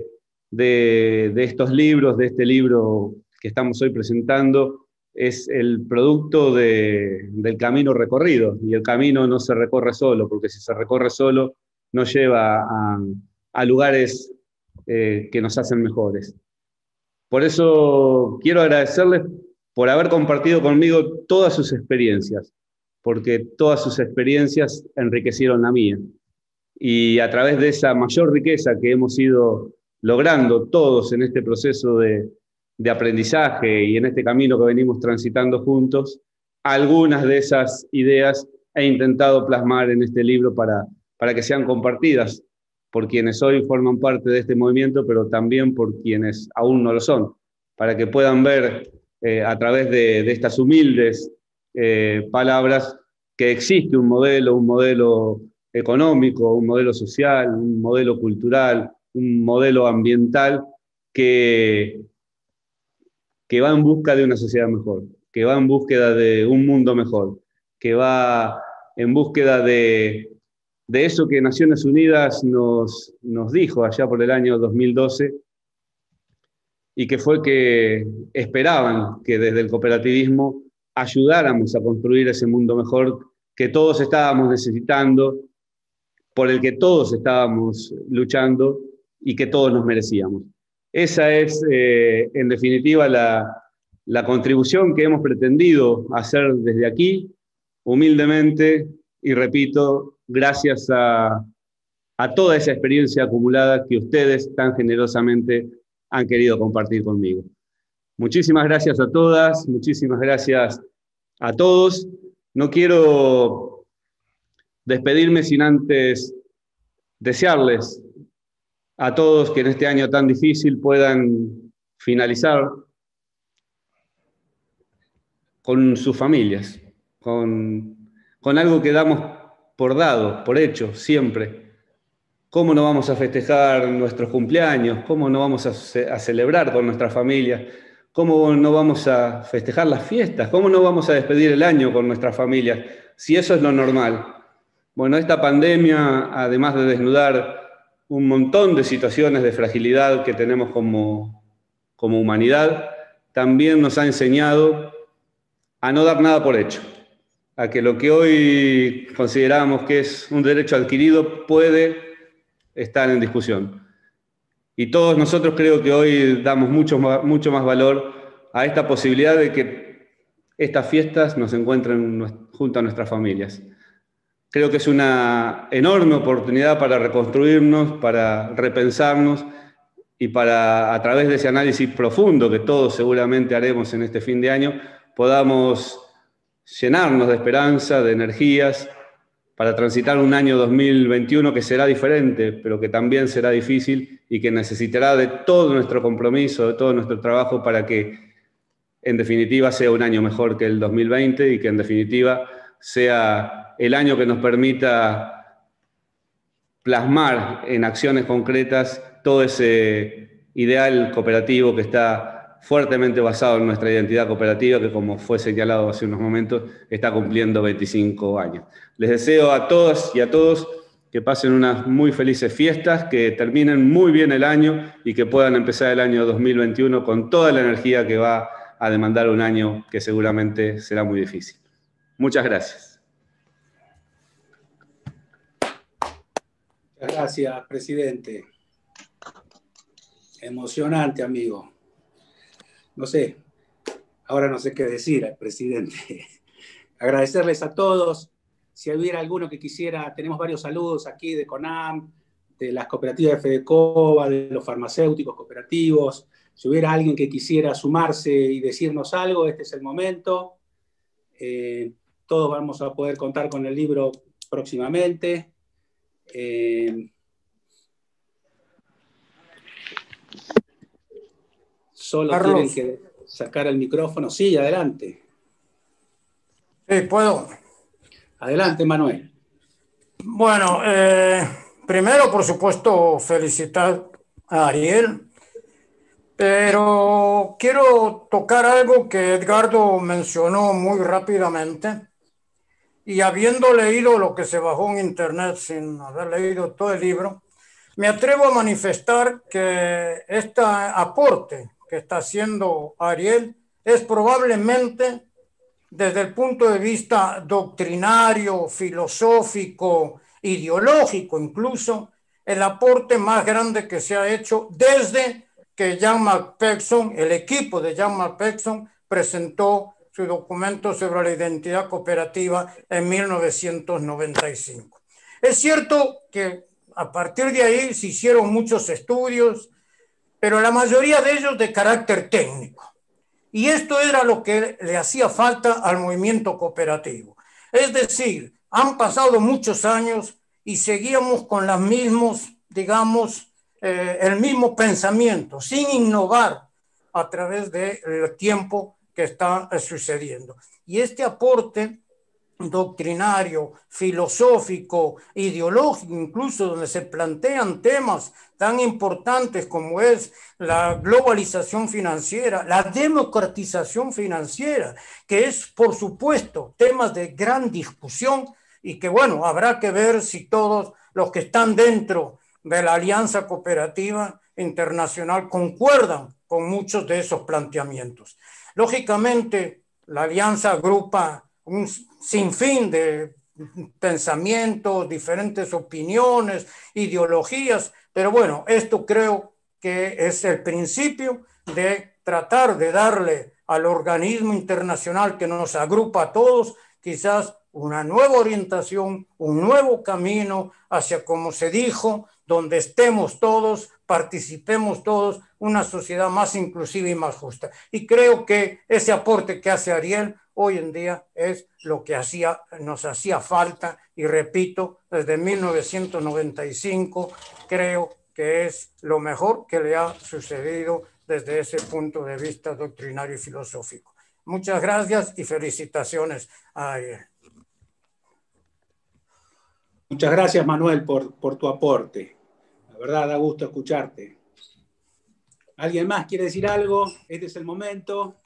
de, de estos libros, de este libro que estamos hoy presentando, es el producto de, del camino recorrido, y el camino no se recorre solo, porque si se recorre solo, no lleva a, a lugares eh, que nos hacen mejores. Por eso quiero agradecerles por haber compartido conmigo todas sus experiencias, porque todas sus experiencias enriquecieron la mía. Y a través de esa mayor riqueza que hemos ido logrando todos en este proceso de, de aprendizaje y en este camino que venimos transitando juntos, algunas de esas ideas he intentado plasmar en este libro para, para que sean compartidas por quienes hoy forman parte de este movimiento, pero también por quienes aún no lo son, para que puedan ver eh, a través de, de estas humildes eh, palabras que existe un modelo, un modelo económico, un modelo social, un modelo cultural, un modelo ambiental que, que va en busca de una sociedad mejor, que va en búsqueda de un mundo mejor, que va en búsqueda de, de eso que Naciones Unidas nos, nos dijo allá por el año dos mil doce, y que fue que esperaban que desde el cooperativismo ayudáramos a construir ese mundo mejor que todos estábamos necesitando, por el que todos estábamos luchando y que todos nos merecíamos. Esa es, eh, en definitiva, la, la contribución que hemos pretendido hacer desde aquí, humildemente, y repito, gracias a, a toda esa experiencia acumulada que ustedes tan generosamente han querido compartir conmigo. Muchísimas gracias a todas, muchísimas gracias a todos. No quiero despedirme sin antes desearles a todos que en este año tan difícil puedan finalizar con sus familias, con, con algo que damos por dado, por hecho, siempre. ¿Cómo no vamos a festejar nuestros cumpleaños? ¿Cómo no vamos a, ce- a celebrar con nuestras familias? ¿Cómo no vamos a festejar las fiestas? ¿Cómo no vamos a despedir el año con nuestras familias? Si eso es lo normal. Bueno, esta pandemia, además de desnudar un montón de situaciones de fragilidad que tenemos como, como humanidad, también nos ha enseñado a no dar nada por hecho, a que lo que hoy consideramos que es un derecho adquirido puede estar en discusión. Y todos nosotros creo que hoy damos mucho más, mucho más valor a esta posibilidad de que estas fiestas nos encuentren junto a nuestras familias. Creo que es una enorme oportunidad para reconstruirnos, para repensarnos y para, a través de ese análisis profundo que todos seguramente haremos en este fin de año, podamos llenarnos de esperanza, de energías, para transitar un año dos mil veintiuno que será diferente, pero que también será difícil y que necesitará de todo nuestro compromiso, de todo nuestro trabajo para que, en definitiva, sea un año mejor que el dos mil veinte y que, en definitiva, sea el año que nos permita plasmar en acciones concretas todo ese ideal cooperativo que está fuertemente basado en nuestra identidad cooperativa, que como fue señalado hace unos momentos, está cumpliendo veinticinco años. Les deseo a todas y a todos que pasen unas muy felices fiestas, que terminen muy bien el año y que puedan empezar el año dos mil veintiuno con toda la energía que va a demandar un año que seguramente será muy difícil. Muchas gracias. Muchas gracias, presidente. Emocionante, amigo. No sé, ahora no sé qué decir al presidente. Agradecerles a todos. Si hubiera alguno que quisiera, tenemos varios saludos aquí de CONAM, de las cooperativas de FEDECOBA, de los farmacéuticos cooperativos. Si hubiera alguien que quisiera sumarse y decirnos algo, este es el momento. Eh, todos vamos a poder contar con el libro próximamente. Eh, solo Carlos. tienen que sacar el micrófono. Sí, adelante. Sí, puedo. Adelante, Manuel. Bueno, eh, primero, por supuesto, felicitar a Ariel, pero quiero tocar algo que Edgardo mencionó muy rápidamente, y habiendo leído lo que se bajó en internet sin haber leído todo el libro, me atrevo a manifestar que este aporte que está haciendo Ariel es probablemente, desde el punto de vista doctrinario, filosófico, ideológico incluso, el aporte más grande que se ha hecho desde que Jean-Marc Paixson, el equipo de Jean-Marc Paixson, presentó su documento sobre la identidad cooperativa en mil novecientos noventa y cinco. Es cierto que a partir de ahí se hicieron muchos estudios, pero la mayoría de ellos de carácter técnico. Y esto era lo que le hacía falta al movimiento cooperativo. Es decir, han pasado muchos años y seguíamos con los mismos, digamos, eh, el mismo pensamiento, sin innovar a través del tiempo que está sucediendo. Y este aporte doctrinario, filosófico, ideológico, incluso donde se plantean temas tan importantes como es la globalización financiera, la democratización financiera, que es, por supuesto, temas de gran discusión y que, bueno, habrá que ver si todos los que están dentro de la Alianza Cooperativa Internacional concuerdan con muchos de esos planteamientos. Lógicamente, la Alianza agrupa un sinfín de pensamientos, diferentes opiniones, ideologías, pero bueno, esto creo que es el principio de tratar de darle al organismo internacional que nos agrupa a todos, quizás una nueva orientación, un nuevo camino hacia, como se dijo, donde estemos todos, participemos todos, una sociedad más inclusiva y más justa. Y creo que ese aporte que hace Ariel hoy en día es lo que hacía, nos hacía falta, y repito, desde mil novecientos noventa y cinco creo que es lo mejor que le ha sucedido desde ese punto de vista doctrinario y filosófico. Muchas gracias y felicitaciones a Ariel. Muchas gracias, Manuel, por, por tu aporte. La verdad, da gusto escucharte. ¿Alguien más quiere decir algo? Este es el momento.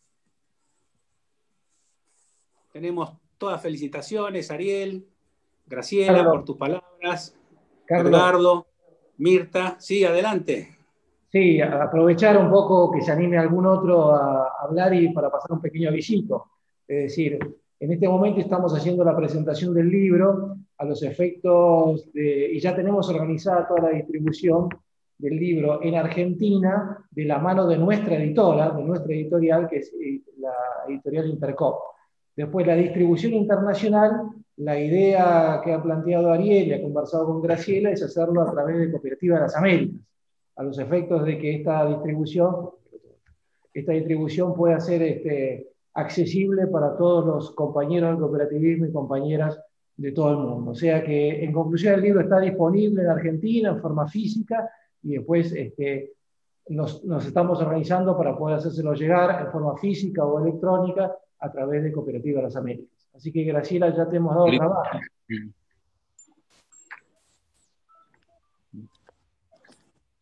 Tenemos todas felicitaciones, Ariel, Graciela, Carlos, por tus palabras, Carlos, Edgardo, Mirta. Sí, adelante. Sí, aprovechar un poco que se anime algún otro a hablar y para pasar un pequeño avisito. Es decir, en este momento estamos haciendo la presentación del libro a los efectos de, y ya tenemos organizada toda la distribución del libro en Argentina de la mano de nuestra editora, de nuestra editorial, que es la editorial Intercop. Después la distribución internacional, la idea que ha planteado Ariel y ha conversado con Graciela es hacerlo a través de Cooperativa de las Américas, a los efectos de que esta distribución, esta distribución pueda ser este, accesible para todos los compañeros del cooperativismo y compañeras de todo el mundo. O sea que, en conclusión, el libro está disponible en Argentina en forma física y después este, nos, nos estamos organizando para poder hacérselo llegar en forma física o electrónica a través de Cooperativa de las Américas. Así que, Graciela, ya te hemos dado trabajo.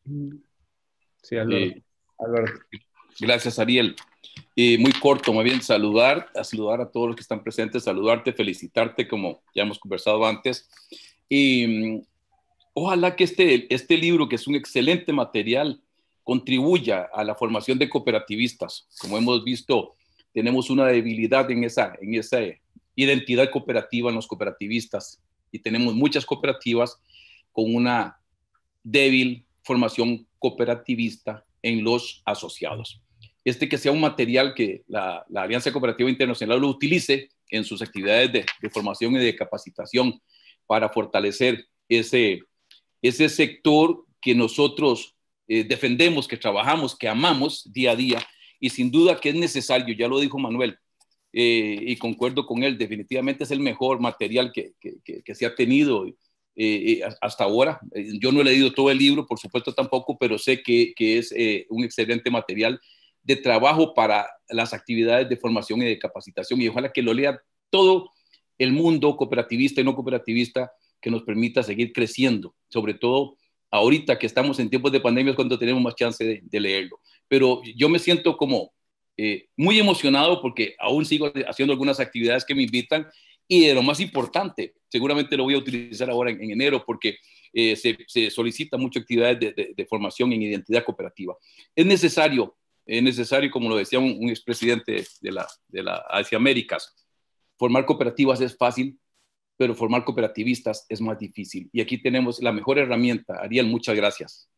Sí, Alberto. Eh, Alberto. Gracias, Ariel. Eh, muy corto, muy bien, saludar, a saludar a todos los que están presentes, saludarte, felicitarte, como ya hemos conversado antes. Y um, ojalá que este, este libro, que es un excelente material, contribuya a la formación de cooperativistas. Como hemos visto, tenemos una debilidad en esa, en esa identidad cooperativa en los cooperativistas, y tenemos muchas cooperativas con una débil formación cooperativista en los asociados. Este que sea un material que la, la Alianza Cooperativa Internacional lo utilice en sus actividades de, de formación y de capacitación para fortalecer ese, ese sector que nosotros eh, defendemos, que trabajamos, que amamos día a día, y sin duda que es necesario, ya lo dijo Manuel, eh, y concuerdo con él, definitivamente es el mejor material que, que, que, que se ha tenido eh, hasta ahora. Yo no he leído todo el libro, por supuesto tampoco, pero sé que, que es eh, un excelente material de trabajo para las actividades de formación y de capacitación, y ojalá que lo lea todo el mundo cooperativista y no cooperativista, que nos permita seguir creciendo, sobre todo ahorita que estamos en tiempos de pandemia, cuando tenemos más chance de, de leerlo. Pero yo me siento como eh, muy emocionado porque aún sigo haciendo algunas actividades que me invitan, y de lo más importante, seguramente lo voy a utilizar ahora en, en enero, porque eh, se, se solicita mucho actividades de, de, de formación en identidad cooperativa. Es necesario, es necesario, como lo decía un, un expresidente de la, de la Asia Américas, formar cooperativas es fácil, pero formar cooperativistas es más difícil. Y aquí tenemos la mejor herramienta. Ariel, muchas gracias.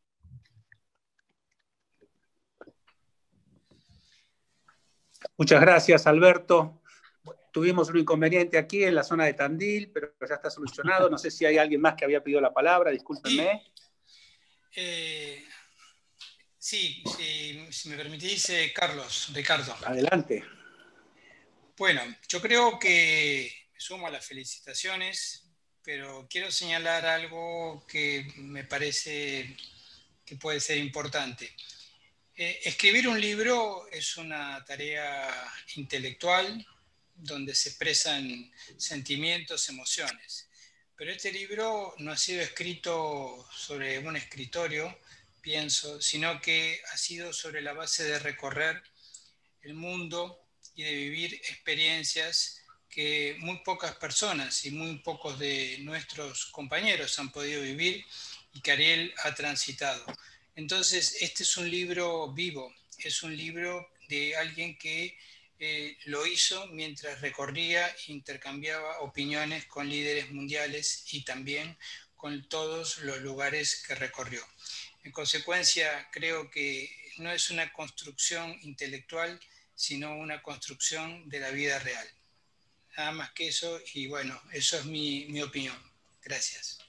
Muchas gracias, Alberto. Tuvimos un inconveniente aquí en la zona de Tandil, pero ya está solucionado. No sé si hay alguien más que había pedido la palabra, discúlpenme. Sí, eh, sí, sí, si me permitís, eh, Carlos, Ricardo. Adelante. Bueno, yo creo que me sumo a las felicitaciones, pero quiero señalar algo que me parece que puede ser importante. Eh, escribir un libro es una tarea intelectual donde se expresan sentimientos, emociones. Pero este libro no ha sido escrito sobre un escritorio, pienso, sino que ha sido sobre la base de recorrer el mundo y de vivir experiencias que muy pocas personas y muy pocos de nuestros compañeros han podido vivir y que Ariel ha transitado. Entonces, este es un libro vivo, es un libro de alguien que eh, lo hizo mientras recorría e intercambiaba opiniones con líderes mundiales y también con todos los lugares que recorrió. En consecuencia, creo que no es una construcción intelectual, sino una construcción de la vida real. Nada más que eso, y bueno, eso es mi, mi opinión. Gracias.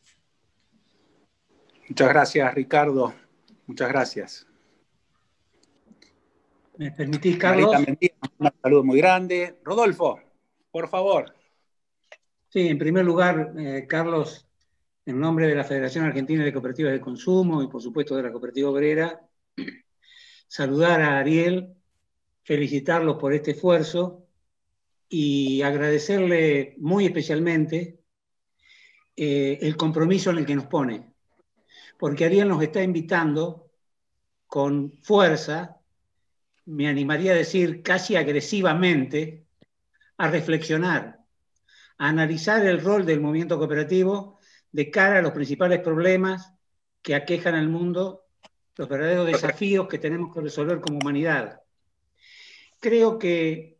Muchas gracias, Ricardo. Muchas gracias. ¿Me permitís, Carlos? Marita Mendía, un saludo muy grande. Rodolfo, por favor. Sí, en primer lugar, eh, Carlos, en nombre de la Federación Argentina de Cooperativas de Consumo y por supuesto de la Cooperativa Obrera, saludar a Ariel, felicitarlos por este esfuerzo y agradecerle muy especialmente eh, el compromiso en el que nos pone, porque Ariel nos está invitando con fuerza, me animaría a decir casi agresivamente, a reflexionar, a analizar el rol del movimiento cooperativo de cara a los principales problemas que aquejan al mundo, los verdaderos desafíos que tenemos que resolver como humanidad. Creo que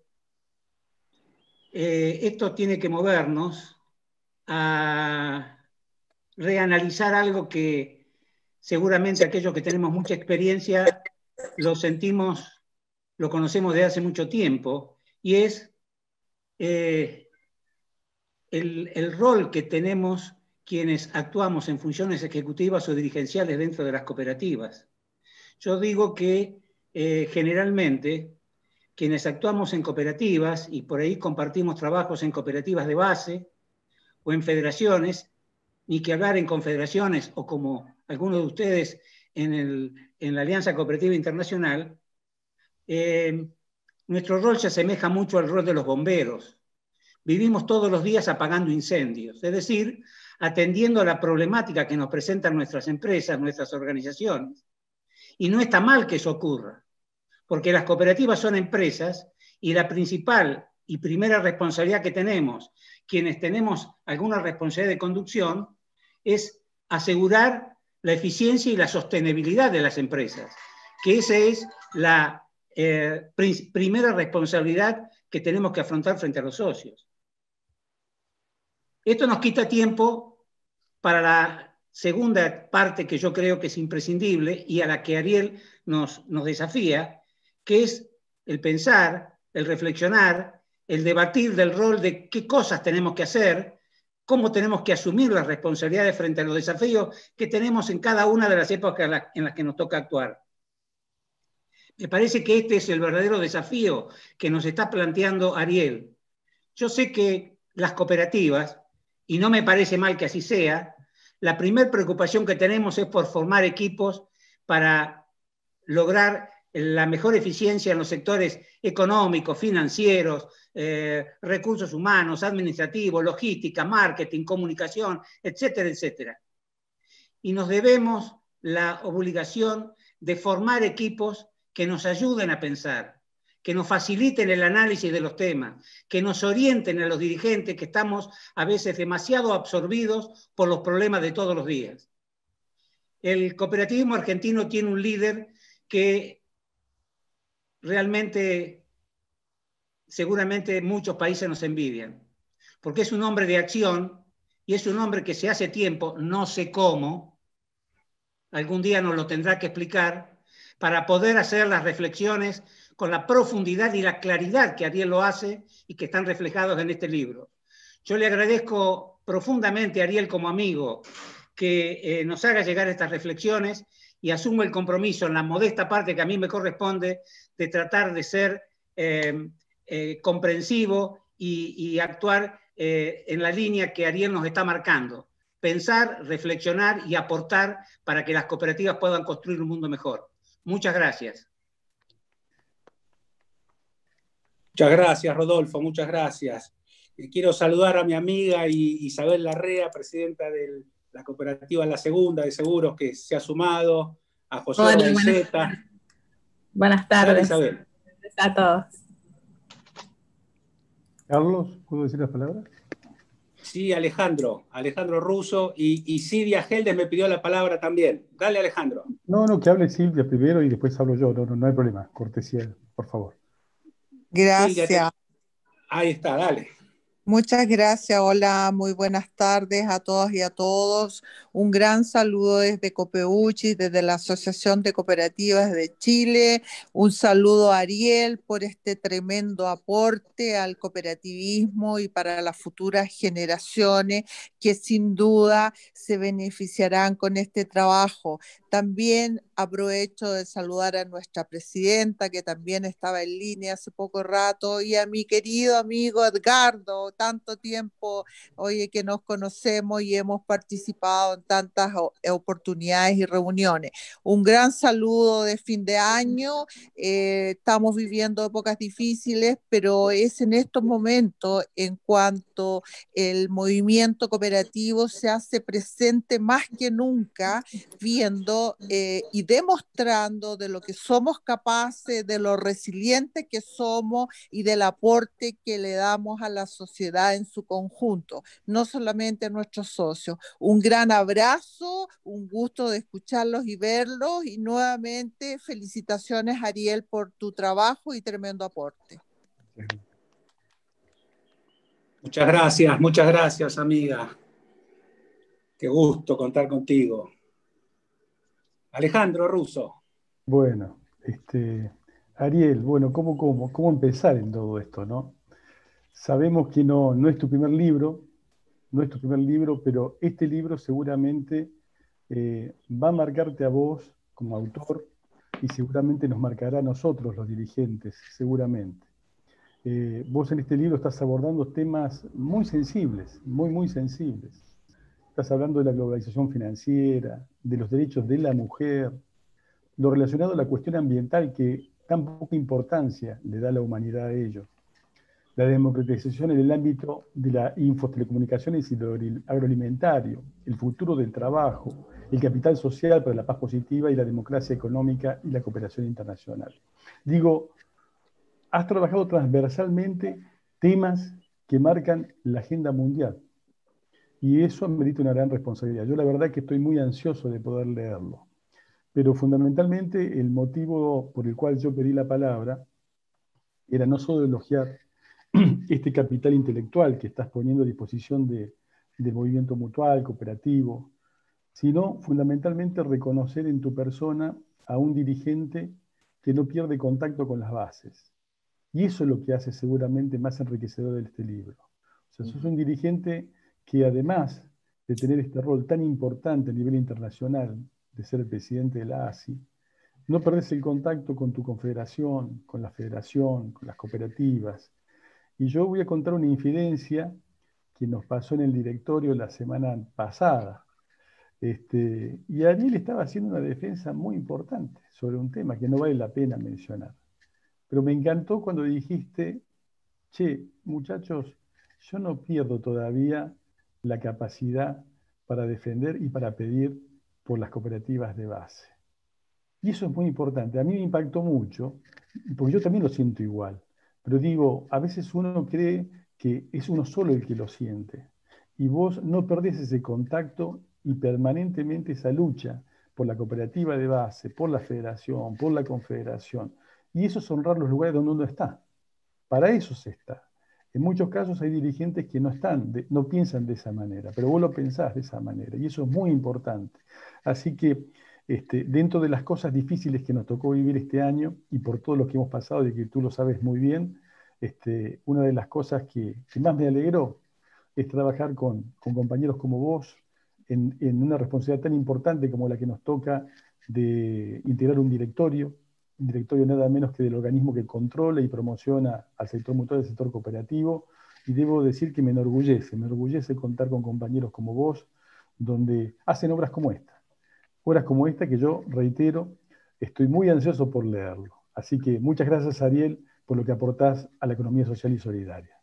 eh, esto tiene que movernos a reanalizar algo que seguramente aquellos que tenemos mucha experiencia lo sentimos, lo conocemos desde hace mucho tiempo, y es eh, el, el rol que tenemos quienes actuamos en funciones ejecutivas o dirigenciales dentro de las cooperativas. Yo digo que eh, generalmente quienes actuamos en cooperativas, y por ahí compartimos trabajos en cooperativas de base o en federaciones, ni que hablar en confederaciones o como algunos de ustedes en, el, en la Alianza Cooperativa Internacional, eh, nuestro rol se asemeja mucho al rol de los bomberos. Vivimos todos los días apagando incendios, es decir, atendiendo a la problemática que nos presentan nuestras empresas, nuestras organizaciones. Y no está mal que eso ocurra, porque las cooperativas son empresas y la principal y primera responsabilidad que tenemos, quienes tenemos alguna responsabilidad de conducción, es asegurar la eficiencia y la sostenibilidad de las empresas, que esa es la eh, prim primera responsabilidad que tenemos que afrontar frente a los socios. Esto nos quita tiempo para la segunda parte que yo creo que es imprescindible y a la que Ariel nos, nos desafía, que es el pensar, el reflexionar, el debatir del rol de qué cosas tenemos que hacer, cómo tenemos que asumir las responsabilidades frente a los desafíos que tenemos en cada una de las épocas en las que nos toca actuar. Me parece que este es el verdadero desafío que nos está planteando Ariel. Yo sé que las cooperativas, y no me parece mal que así sea, la primera preocupación que tenemos es por formar equipos para lograr la mejor eficiencia en los sectores económicos, financieros, eh, recursos humanos, administrativos, logística, marketing, comunicación, etcétera, etcétera. Y nos debemos la obligación de formar equipos que nos ayuden a pensar, que nos faciliten el análisis de los temas, que nos orienten a los dirigentes que estamos a veces demasiado absorbidos por los problemas de todos los días. El cooperativismo argentino tiene un líder que realmente, seguramente muchos países nos envidian, porque es un hombre de acción y es un hombre que se hace tiempo, no sé cómo, algún día nos lo tendrá que explicar, para poder hacer las reflexiones con la profundidad y la claridad que Ariel lo hace y que están reflejados en este libro. Yo le agradezco profundamente a Ariel como amigo que eh, nos haga llegar estas reflexiones y asumo el compromiso en la modesta parte que a mí me corresponde de tratar de ser eh, eh, comprensivo y, y actuar eh, en la línea que Ariel nos está marcando. Pensar, reflexionar y aportar para que las cooperativas puedan construir un mundo mejor. Muchas gracias. Muchas gracias, Rodolfo, muchas gracias. Quiero saludar a mi amiga Isabel Larrea, presidenta de la cooperativa La Segunda de Seguros, que se ha sumado, a José Hola, Obaizeta. Buenas tardes. Isabel. A todos. Carlos, ¿puedo decir las palabras? Sí, Alejandro, Alejandro Russo, y, y Silvia Geldes me pidió la palabra también. Dale, Alejandro. No, no, que hable Silvia primero y después hablo yo, no, no, no hay problema, cortesía, por favor. Gracias. Silvia, te... Ahí está, dale. Muchas gracias, hola, muy buenas tardes a todas y a todos. Un gran saludo desde Copeuchi, desde la Asociación de Cooperativas de Chile. Un saludo a Ariel por este tremendo aporte al cooperativismo y para las futuras generaciones que sin duda se beneficiarán con este trabajo. También aprovecho de saludar a nuestra presidenta, que también estaba en línea hace poco rato, y a mi querido amigo Edgardo, tanto tiempo, oye, que nos conocemos y hemos participado en tantas oportunidades y reuniones. Un gran saludo de fin de año, eh, estamos viviendo épocas difíciles, pero es en estos momentos en cuanto el movimiento cooperativo se hace presente más que nunca, viendo Eh, y demostrando de lo que somos capaces, de lo resilientes que somos y del aporte que le damos a la sociedad en su conjunto, no solamente a nuestros socios. Un gran abrazo, un gusto de escucharlos y verlos, y nuevamente felicitaciones, Ariel, por tu trabajo y tremendo aporte. Muchas gracias, muchas gracias, amiga. Qué gusto contar contigo. Alejandro Russo. Bueno, este, Ariel, bueno, ¿cómo, cómo, cómo empezar en todo esto, no? Sabemos que no, no es tu primer libro, no es tu primer libro, pero este libro seguramente eh, va a marcarte a vos como autor y seguramente nos marcará a nosotros, los dirigentes, seguramente. Eh, vos en este libro estás abordando temas muy sensibles, muy, muy sensibles. Estás hablando de la globalización financiera, de los derechos de la mujer, lo relacionado a la cuestión ambiental que tan poca importancia le da la humanidad a ello. la democratización en el ámbito de las infotelecomunicaciones y lo agroalimentario, el futuro del trabajo, el capital social para la paz positiva y la democracia económica y la cooperación internacional. Digo, has trabajado transversalmente temas que marcan la agenda mundial. Y eso merita una gran responsabilidad. Yo la verdad que estoy muy ansioso de poder leerlo. Pero fundamentalmente el motivo por el cual yo pedí la palabra era no solo elogiar este capital intelectual que estás poniendo a disposición de, del movimiento mutual, cooperativo, sino fundamentalmente reconocer en tu persona a un dirigente que no pierde contacto con las bases. Y eso es lo que hace seguramente más enriquecedor de este libro. O sea, sos un dirigente que además de tener este rol tan importante a nivel internacional, de ser el presidente de la A S I, no perdés el contacto con tu confederación, con la federación, con las cooperativas. Y yo voy a contar una infidencia que nos pasó en el directorio la semana pasada. Este, y Ariel estaba haciendo una defensa muy importante sobre un tema que no vale la pena mencionar. Pero me encantó cuando dijiste, che, muchachos, yo no pierdo todavía la capacidad para defender y para pedir por las cooperativas de base. Y eso es muy importante. A mí me impactó mucho, porque yo también lo siento igual. Pero digo, a veces uno cree que es uno solo el que lo siente. Y vos no perdés ese contacto y permanentemente esa lucha por la cooperativa de base, por la federación, por la confederación. Y eso es honrar los lugares donde uno está. Para eso se está. En muchos casos hay dirigentes que no están, de, no piensan de esa manera, pero vos lo pensás de esa manera, y eso es muy importante. Así que este, dentro de las cosas difíciles que nos tocó vivir este año, y por todo lo que hemos pasado, y que tú lo sabes muy bien, este, una de las cosas que, que más me alegró es trabajar con, con compañeros como vos en, en una responsabilidad tan importante como la que nos toca de integrar un directorio, un directorio nada menos que del organismo que controla y promociona al sector mutual y al sector cooperativo, y debo decir que me enorgullece, me enorgullece contar con compañeros como vos, donde hacen obras como esta, obras como esta que yo, reitero, estoy muy ansioso por leerlo. Así que muchas gracias, Ariel, por lo que aportás a la economía social y solidaria.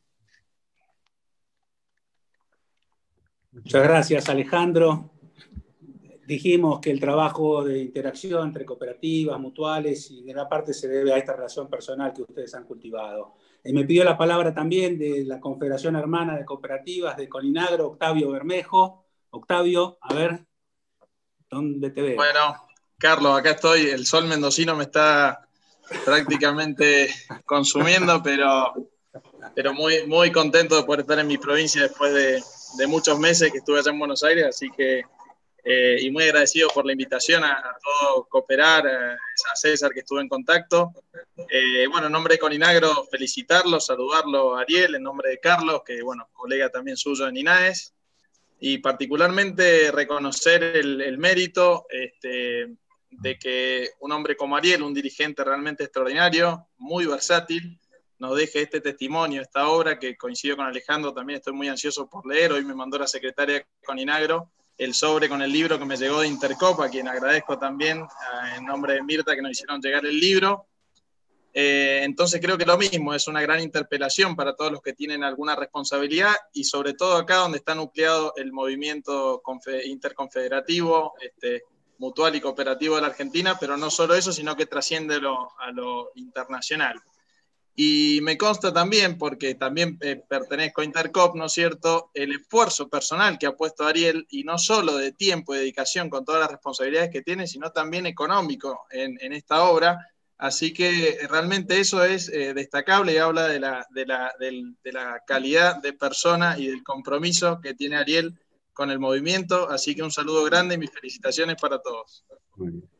Muchas gracias, Alejandro. Dijimos que el trabajo de interacción entre cooperativas, mutuales, y en gran parte se debe a esta relación personal que ustedes han cultivado. Eh, me pidió la palabra también de la Confederación Hermana de Cooperativas de Colinagro, Octavio Bermejo. Octavio, a ver, ¿dónde te veo? Bueno, Carlos, acá estoy. El sol mendocino me está prácticamente consumiendo, pero, pero muy, muy contento de poder estar en mi provincia después de, de muchos meses que estuve allá en Buenos Aires, así que Eh, y muy agradecido por la invitación a, a todo Cooperar, a, a César que estuve en contacto. Eh, bueno, en nombre de Colinagro, felicitarlo, saludarlo a Ariel, en nombre de Carlos, que bueno, colega también suyo en INAES, y particularmente reconocer el, el mérito este, de que un hombre como Ariel, un dirigente realmente extraordinario, muy versátil, nos deje este testimonio, esta obra, que coincido con Alejandro, también estoy muy ansioso por leer. Hoy me mandó la secretaria de Colinagro el sobre con el libro que me llegó de Intercop, a quien agradezco también, eh, en nombre de Mirta, que nos hicieron llegar el libro. Eh, entonces creo que lo mismo, es una gran interpelación para todos los que tienen alguna responsabilidad, y sobre todo acá donde está nucleado el movimiento interconfederativo, este, mutual y cooperativo de la Argentina, pero no solo eso, sino que trasciende lo, a lo internacional. Y me consta también, porque también eh, pertenezco a Intercop, ¿no es cierto?, el esfuerzo personal que ha puesto Ariel, y no solo de tiempo y dedicación con todas las responsabilidades que tiene, sino también económico en, en esta obra. Así que realmente eso es eh, destacable y habla de la, de, la, del, de la calidad de persona y del compromiso que tiene Ariel con el movimiento. Así que un saludo grande y mis felicitaciones para todos. Muy bien.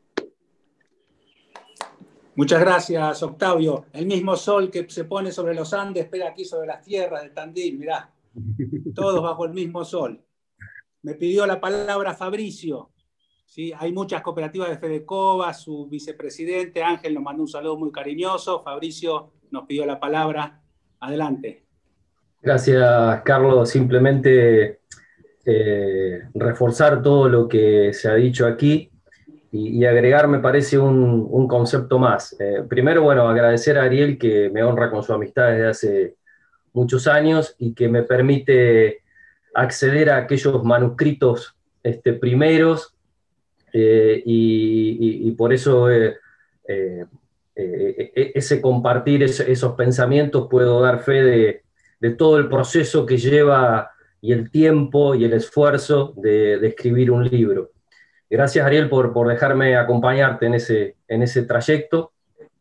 Muchas gracias, Octavio. El mismo sol que se pone sobre los Andes pega aquí sobre las tierras de Tandil, mirá. Todos bajo el mismo sol. Me pidió la palabra Fabricio. ¿Sí? Hay muchas cooperativas de Fedecoba, su vicepresidente Ángel nos mandó un saludo muy cariñoso. Fabricio nos pidió la palabra. Adelante. Gracias, Carlos. Simplemente eh, reforzar todo lo que se ha dicho aquí. Y, y agregar, me parece, un, un concepto más. Eh, primero, bueno, agradecer a Ariel, que me honra con su amistad desde hace muchos años y que me permite acceder a aquellos manuscritos este, primeros, eh, y, y, y por eso eh, eh, eh, ese compartir es, esos pensamientos, puedo dar fe de, de todo el proceso que lleva y el tiempo y el esfuerzo de, de escribir un libro. Gracias, Ariel, por, por dejarme acompañarte en ese, en ese trayecto.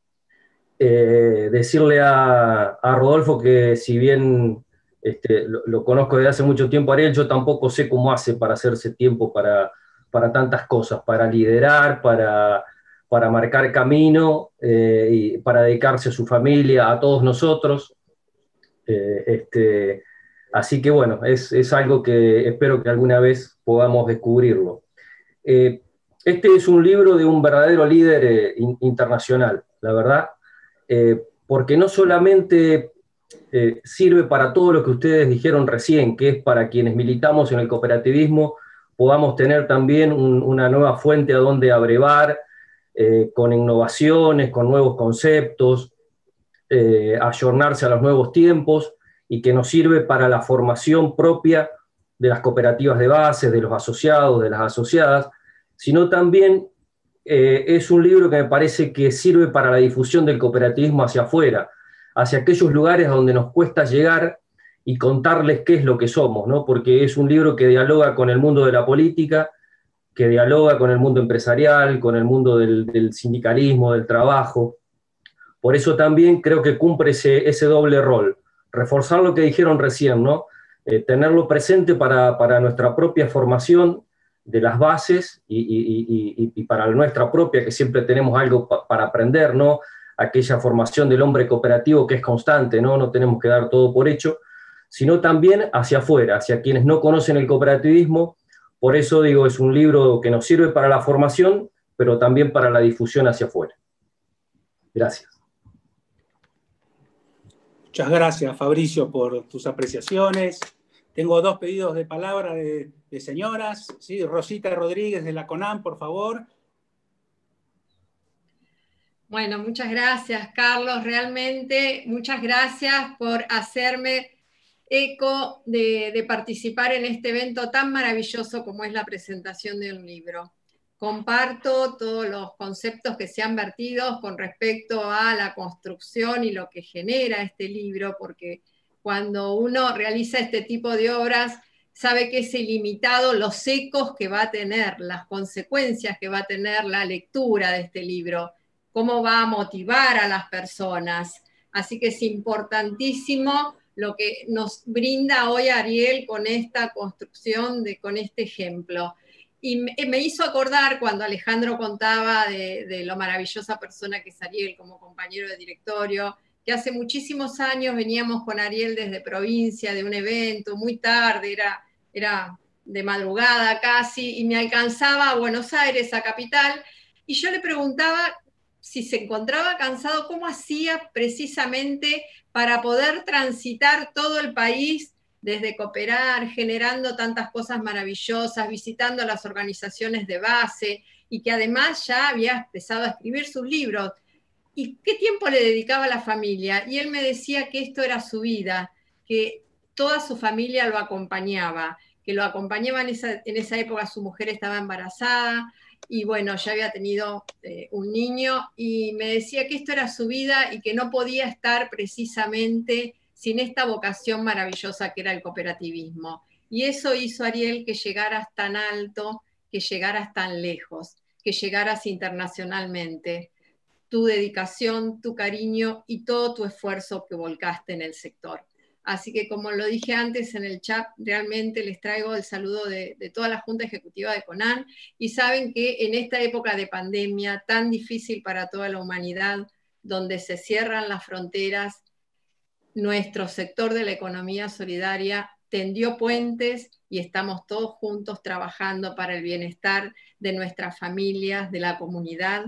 Eh, decirle a, a Rodolfo que si bien este, lo, lo conozco desde hace mucho tiempo, Ariel, yo tampoco sé cómo hace para hacerse tiempo para, para tantas cosas, para liderar, para, para marcar camino, eh, y para dedicarse a su familia, a todos nosotros. Eh, este, así que bueno, es, es algo que espero que alguna vez podamos descubrirlo. Eh, este es un libro de un verdadero líder eh, in, internacional, la verdad. Eh, porque no solamente eh, sirve para todo lo que ustedes dijeron recién, que es para quienes militamos en el cooperativismo, podamos tener también un, una nueva fuente a donde abrevar, eh, con innovaciones, con nuevos conceptos, eh, ayornarse a los nuevos tiempos, y que nos sirve para la formación propia de las cooperativas de base, de los asociados, de las asociadas, sino también Eh, es un libro que me parece que sirve para la difusión del cooperativismo hacia afuera, hacia aquellos lugares donde nos cuesta llegar y contarles qué es lo que somos, ¿no? Porque es un libro que dialoga con el mundo de la política, que dialoga con el mundo empresarial, con el mundo del, del sindicalismo, del trabajo. Por eso también creo que cumple ese, ese doble rol, reforzar lo que dijeron recién, ¿no? Eh, tenerlo presente para, para nuestra propia formación de las bases, y, y, y, y para nuestra propia, que siempre tenemos algo pa, para aprender, ¿no? Aquella formación del hombre cooperativo que es constante, ¿no? No tenemos que dar todo por hecho, sino también hacia afuera, hacia quienes no conocen el cooperativismo. Por eso digo, es un libro que nos sirve para la formación, pero también para la difusión hacia afuera. Gracias. Muchas gracias, Fabricio, por tus apreciaciones. Tengo dos pedidos de palabra de, de señoras. ¿Sí? Rosita Rodríguez de la CONAM, por favor. Bueno, muchas gracias, Carlos. Realmente, muchas gracias por hacerme eco de, de participar en este evento tan maravilloso como es la presentación de un libro. Comparto todos los conceptos que se han vertido con respecto a la construcción y lo que genera este libro, porque cuando uno realiza este tipo de obras, sabe que es ilimitado los ecos que va a tener, las consecuencias que va a tener la lectura de este libro, cómo va a motivar a las personas. Así que es importantísimo lo que nos brinda hoy Ariel con esta construcción, de, con este ejemplo. Y me, me hizo acordar cuando Alejandro contaba de, de lo maravillosa persona que es Ariel como compañero de directorio, que hace muchísimos años veníamos con Ariel desde provincia, de un evento, muy tarde, era, era de madrugada casi, y me alcanzaba a Buenos Aires, a Capital, y yo le preguntaba si se encontraba cansado, cómo hacía precisamente para poder transitar todo el país, desde cooperar, generando tantas cosas maravillosas, visitando las organizaciones de base, y que además ya había empezado a escribir sus libros. ¿Y qué tiempo le dedicaba a la familia? Y él me decía que esto era su vida, que toda su familia lo acompañaba, que lo acompañaba en esa, en esa época, su mujer estaba embarazada, y bueno, ya había tenido eh, un niño, y me decía que esto era su vida y que no podía estar precisamente sin esta vocación maravillosa que era el cooperativismo. Y eso hizo, Ariel, que llegaras tan alto, que llegaras tan lejos, que llegaras internacionalmente. Tu dedicación, tu cariño y todo tu esfuerzo que volcaste en el sector. Así que, como lo dije antes en el chat, realmente les traigo el saludo de, de toda la Junta Ejecutiva de CONAN, y saben que en esta época de pandemia tan difícil para toda la humanidad, donde se cierran las fronteras, nuestro sector de la economía solidaria tendió puentes y estamos todos juntos trabajando para el bienestar de nuestras familias, de la comunidad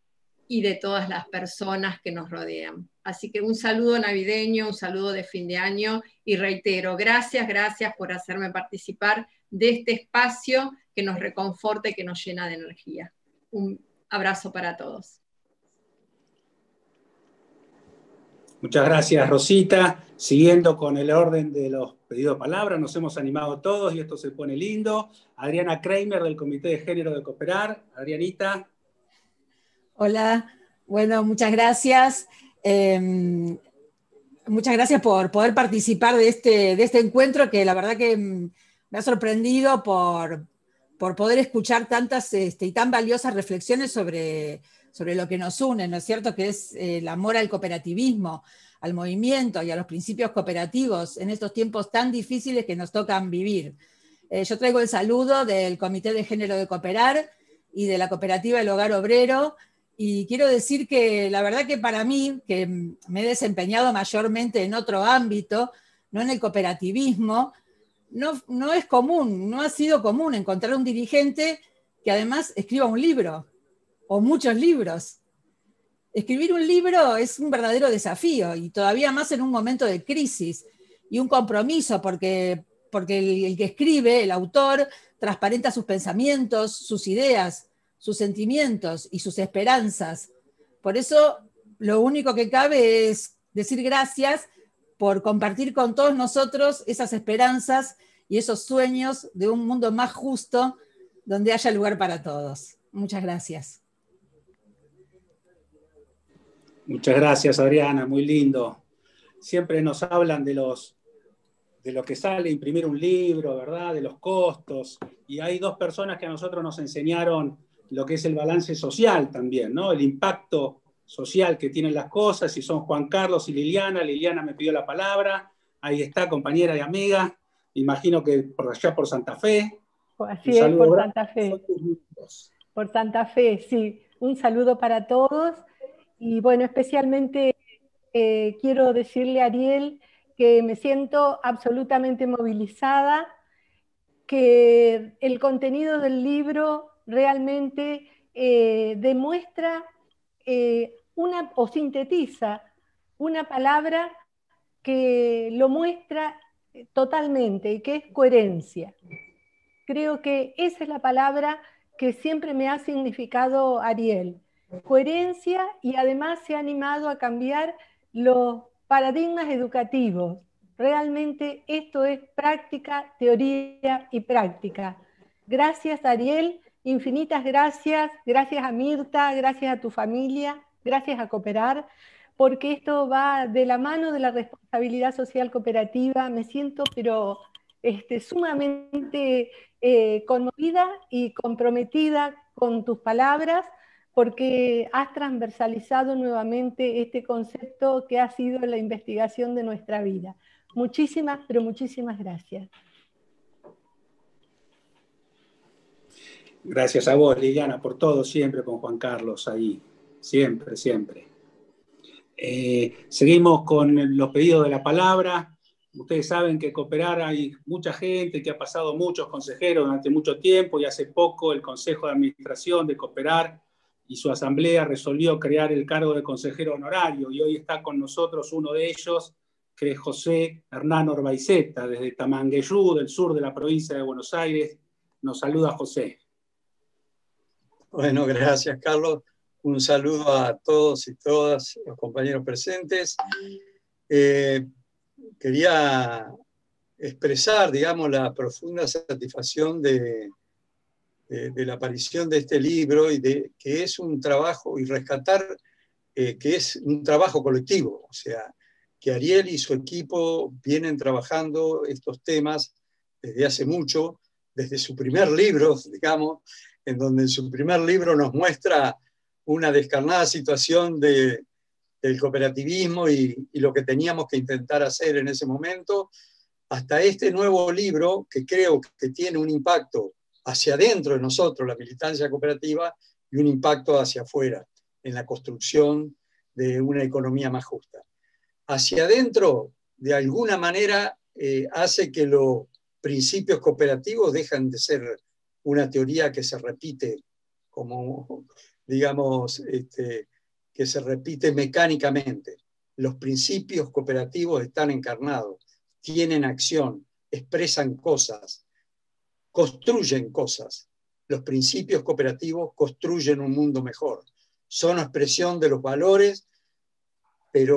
y de todas las personas que nos rodean. Así que un saludo navideño, un saludo de fin de año, y reitero, gracias, gracias por hacerme participar de este espacio que nos reconforta y que nos llena de energía. Un abrazo para todos. Muchas gracias, Rosita. Siguiendo con el orden de los pedidos de palabra, nos hemos animado todos y esto se pone lindo. Adriana Kramer, del Comité de Género de Cooperar. Adrianita. Hola, bueno, muchas gracias. Eh, muchas gracias por poder participar de este, de este encuentro que la verdad que me ha sorprendido por, por poder escuchar tantas este, y tan valiosas reflexiones sobre, sobre lo que nos une, ¿no es cierto? Que es el amor al cooperativismo, al movimiento y a los principios cooperativos en estos tiempos tan difíciles que nos tocan vivir. Eh, yo traigo el saludo del Comité de Género de Cooperar y de la Cooperativa El Hogar Obrero, y quiero decir que la verdad que para mí, que me he desempeñado mayormente en otro ámbito, no en el cooperativismo, no, no es común, no ha sido común encontrar un dirigente que además escriba un libro, o muchos libros. Escribir un libro es un verdadero desafío, y todavía más en un momento de crisis, y un compromiso, porque, porque el, el que escribe, el autor, transparenta sus pensamientos, sus ideas, sus sentimientos y sus esperanzas. Por eso, lo único que cabe es decir gracias por compartir con todos nosotros esas esperanzas y esos sueños de un mundo más justo, donde haya lugar para todos. Muchas gracias. Muchas gracias, Adriana, muy lindo. Siempre nos hablan de, los, de lo que sale imprimir un libro, ¿verdad? De los costos. Y hay dos personas que a nosotros nos enseñaron lo que es el balance social también, ¿no? El impacto social que tienen las cosas, y son Juan Carlos y Liliana. Liliana me pidió la palabra, ahí está, compañera y amiga, imagino que por allá por Santa Fe. Así es, por Santa Fe. Por Santa Fe, sí. Un saludo para todos, y bueno, especialmente eh, quiero decirle a Ariel que me siento absolutamente movilizada, que el contenido del libro realmente eh, demuestra eh, una, o sintetiza una palabra que lo muestra totalmente, y que es coherencia. Creo que esa es la palabra que siempre me ha significado Ariel. Coherencia, y además se ha animado a cambiar los paradigmas educativos. Realmente esto es práctica, teoría y práctica. Gracias, Ariel, infinitas gracias, gracias a Mirta, gracias a tu familia, gracias a Cooperar, porque esto va de la mano de la responsabilidad social cooperativa. Me siento pero este, sumamente eh, conmovida y comprometida con tus palabras, porque has transversalizado nuevamente este concepto que ha sido la investigación de nuestra vida. Muchísimas, pero muchísimas gracias. Gracias a vos, Liliana, por todo, siempre con Juan Carlos ahí, siempre, siempre. Eh, seguimos con los pedidos de la palabra. Ustedes saben que Cooperar hay mucha gente, que ha pasado muchos consejeros durante mucho tiempo, y hace poco el Consejo de Administración de Cooperar y su asamblea resolvió crear el cargo de consejero honorario, y hoy está con nosotros uno de ellos, que es José Hernán Orbaizeta, desde Tamangueyú, del sur de la provincia de Buenos Aires. Nos saluda José. Bueno, gracias, Carlos. Un saludo a todos y todas los compañeros presentes. Eh, quería expresar, digamos, la profunda satisfacción de, de, de la aparición de este libro, y de que es un trabajo, y rescatar eh, que es un trabajo colectivo, o sea, que Ariel y su equipo vienen trabajando estos temas desde hace mucho, desde su primer libro, digamos, en donde en su primer libro nos muestra una descarnada situación de, del cooperativismo y, y lo que teníamos que intentar hacer en ese momento, hasta este nuevo libro que creo que tiene un impacto hacia adentro de nosotros, la militancia cooperativa, y un impacto hacia afuera, en la construcción de una economía más justa. Hacia adentro, de alguna manera, eh, hace que los principios cooperativos dejan de ser una teoría que se repite como, digamos, este, que se repite mecánicamente. Los principios cooperativos están encarnados, tienen acción, expresan cosas, construyen cosas. Los principios cooperativos construyen un mundo mejor. Son expresión de los valores, pero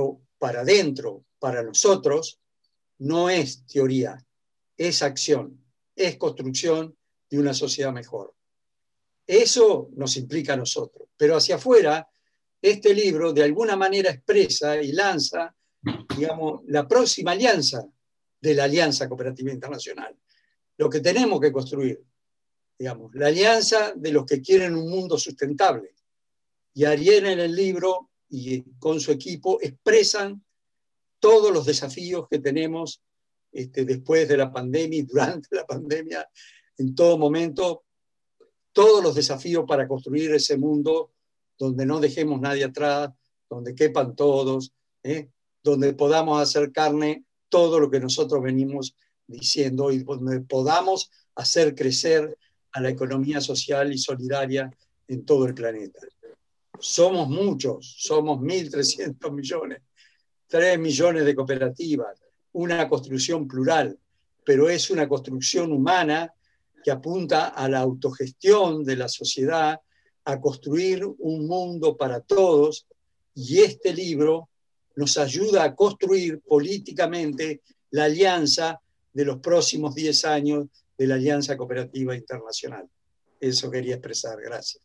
para adentro, para nosotros, no es teoría, es acción, es construcción de una sociedad mejor. Eso nos implica a nosotros, pero hacia afuera, este libro de alguna manera expresa y lanza, digamos, la próxima alianza de la Alianza Cooperativa Internacional. Lo que tenemos que construir, digamos, la alianza de los que quieren un mundo sustentable. Y Ariel en el libro y con su equipo expresan todos los desafíos que tenemos este, después de la pandemia y durante la pandemia, en todo momento, todos los desafíos para construir ese mundo donde no dejemos nadie atrás, donde quepan todos, ¿eh? Donde podamos hacer carne todo lo que nosotros venimos diciendo y donde podamos hacer crecer a la economía social y solidaria en todo el planeta. Somos muchos, somos mil trescientos millones, tres millones de cooperativas, una construcción plural, pero es una construcción humana que apunta a la autogestión de la sociedad, a construir un mundo para todos, y este libro nos ayuda a construir políticamente la alianza de los próximos diez años de la Alianza Cooperativa Internacional. Eso quería expresar. Gracias.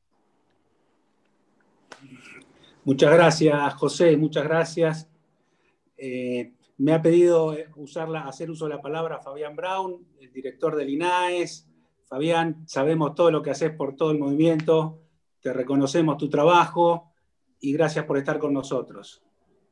Muchas gracias, José, muchas gracias. Eh, me ha pedido usarla, hacer uso de la palabra Fabián Brown, el director del I N A E S. Fabián, sabemos todo lo que haces por todo el movimiento, te reconocemos tu trabajo y gracias por estar con nosotros.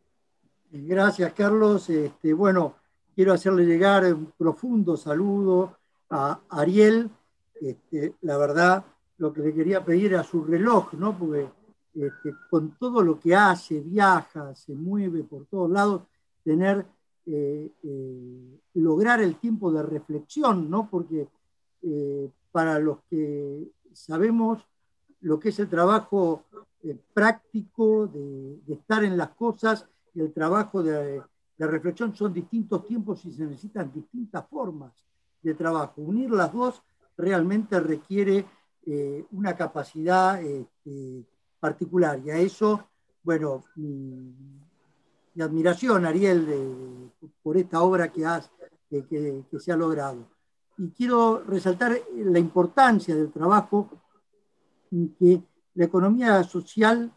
Gracias, Carlos. Este, bueno, quiero hacerle llegar un profundo saludo a Ariel. Este, la verdad, lo que le quería pedir era su reloj, ¿no? Porque este, con todo lo que hace, viaja, se mueve por todos lados, tener, eh, eh, lograr el tiempo de reflexión, ¿no? Porque eh, para los que sabemos lo que es el trabajo eh, práctico de, de estar en las cosas, y el trabajo de, de reflexión son distintos tiempos y se necesitan distintas formas de trabajo. Unir las dos realmente requiere eh, una capacidad este, particular. Y a eso, bueno, mi, mi admiración, Ariel, de, por esta obra que, has, que, que, que se ha logrado. Y quiero resaltar la importancia del trabajo en que la economía social,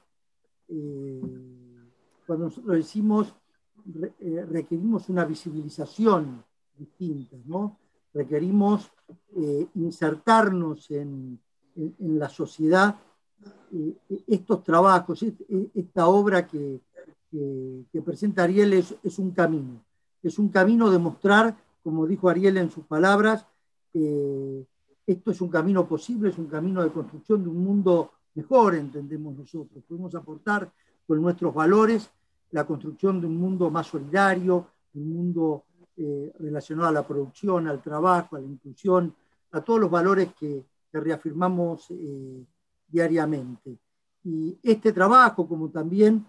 eh, cuando nosotros decimos, re, eh, requerimos una visibilización distinta, ¿no? Requerimos eh, insertarnos en, en, en la sociedad. Eh, estos trabajos, esta obra que, que, que presenta Ariel es, es un camino. Es un camino de mostrar, como dijo Ariel en sus palabras, eh, esto es un camino posible, es un camino de construcción de un mundo mejor, entendemos nosotros. Podemos aportar con nuestros valores la construcción de un mundo más solidario, un mundo eh, relacionado a la producción, al trabajo, a la inclusión, a todos los valores que, que reafirmamos eh, diariamente. Y este trabajo, como también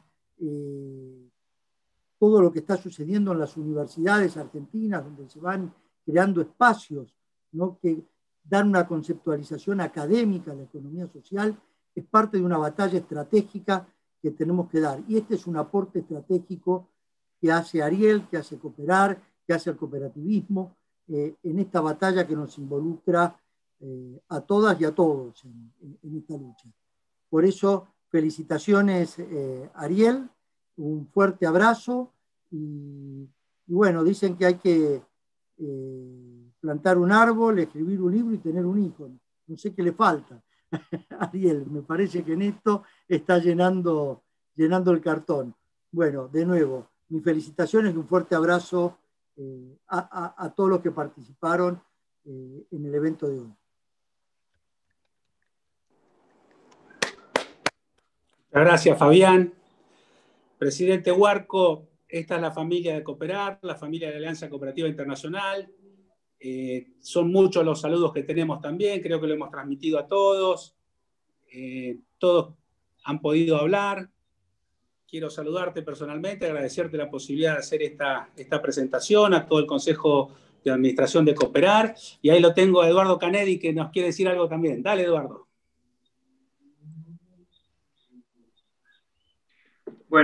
eh, todo lo que está sucediendo en las universidades argentinas, donde se van creando espacios, ¿no?, que dan una conceptualización académica a la economía social, es parte de una batalla estratégica que tenemos que dar. Y este es un aporte estratégico que hace Ariel, que hace Cooperar, que hace el cooperativismo, eh, en esta batalla que nos involucra eh, a todas y a todos en, en, en esta lucha. Por eso, felicitaciones, eh, Ariel, un fuerte abrazo, y, y bueno, dicen que hay que eh, plantar un árbol, escribir un libro y tener un hijo. No sé qué le falta. Ariel, me parece que en esto está llenando, llenando el cartón. Bueno, de nuevo, mis felicitaciones y un fuerte abrazo eh, a, a, a todos los que participaron eh, en el evento de hoy. Muchas gracias, Fabián. Presidente Huarco, esta es la familia de Cooperar, la familia de la Alianza Cooperativa Internacional. Eh, son muchos los saludos que tenemos también, creo que lo hemos transmitido a todos. Eh, todos han podido hablar. Quiero saludarte personalmente, agradecerte la posibilidad de hacer esta, esta presentación, a todo el Consejo de Administración de Cooperar. Y ahí lo tengo a Eduardo Canedi, que nos quiere decir algo también. Dale, Eduardo. Bueno,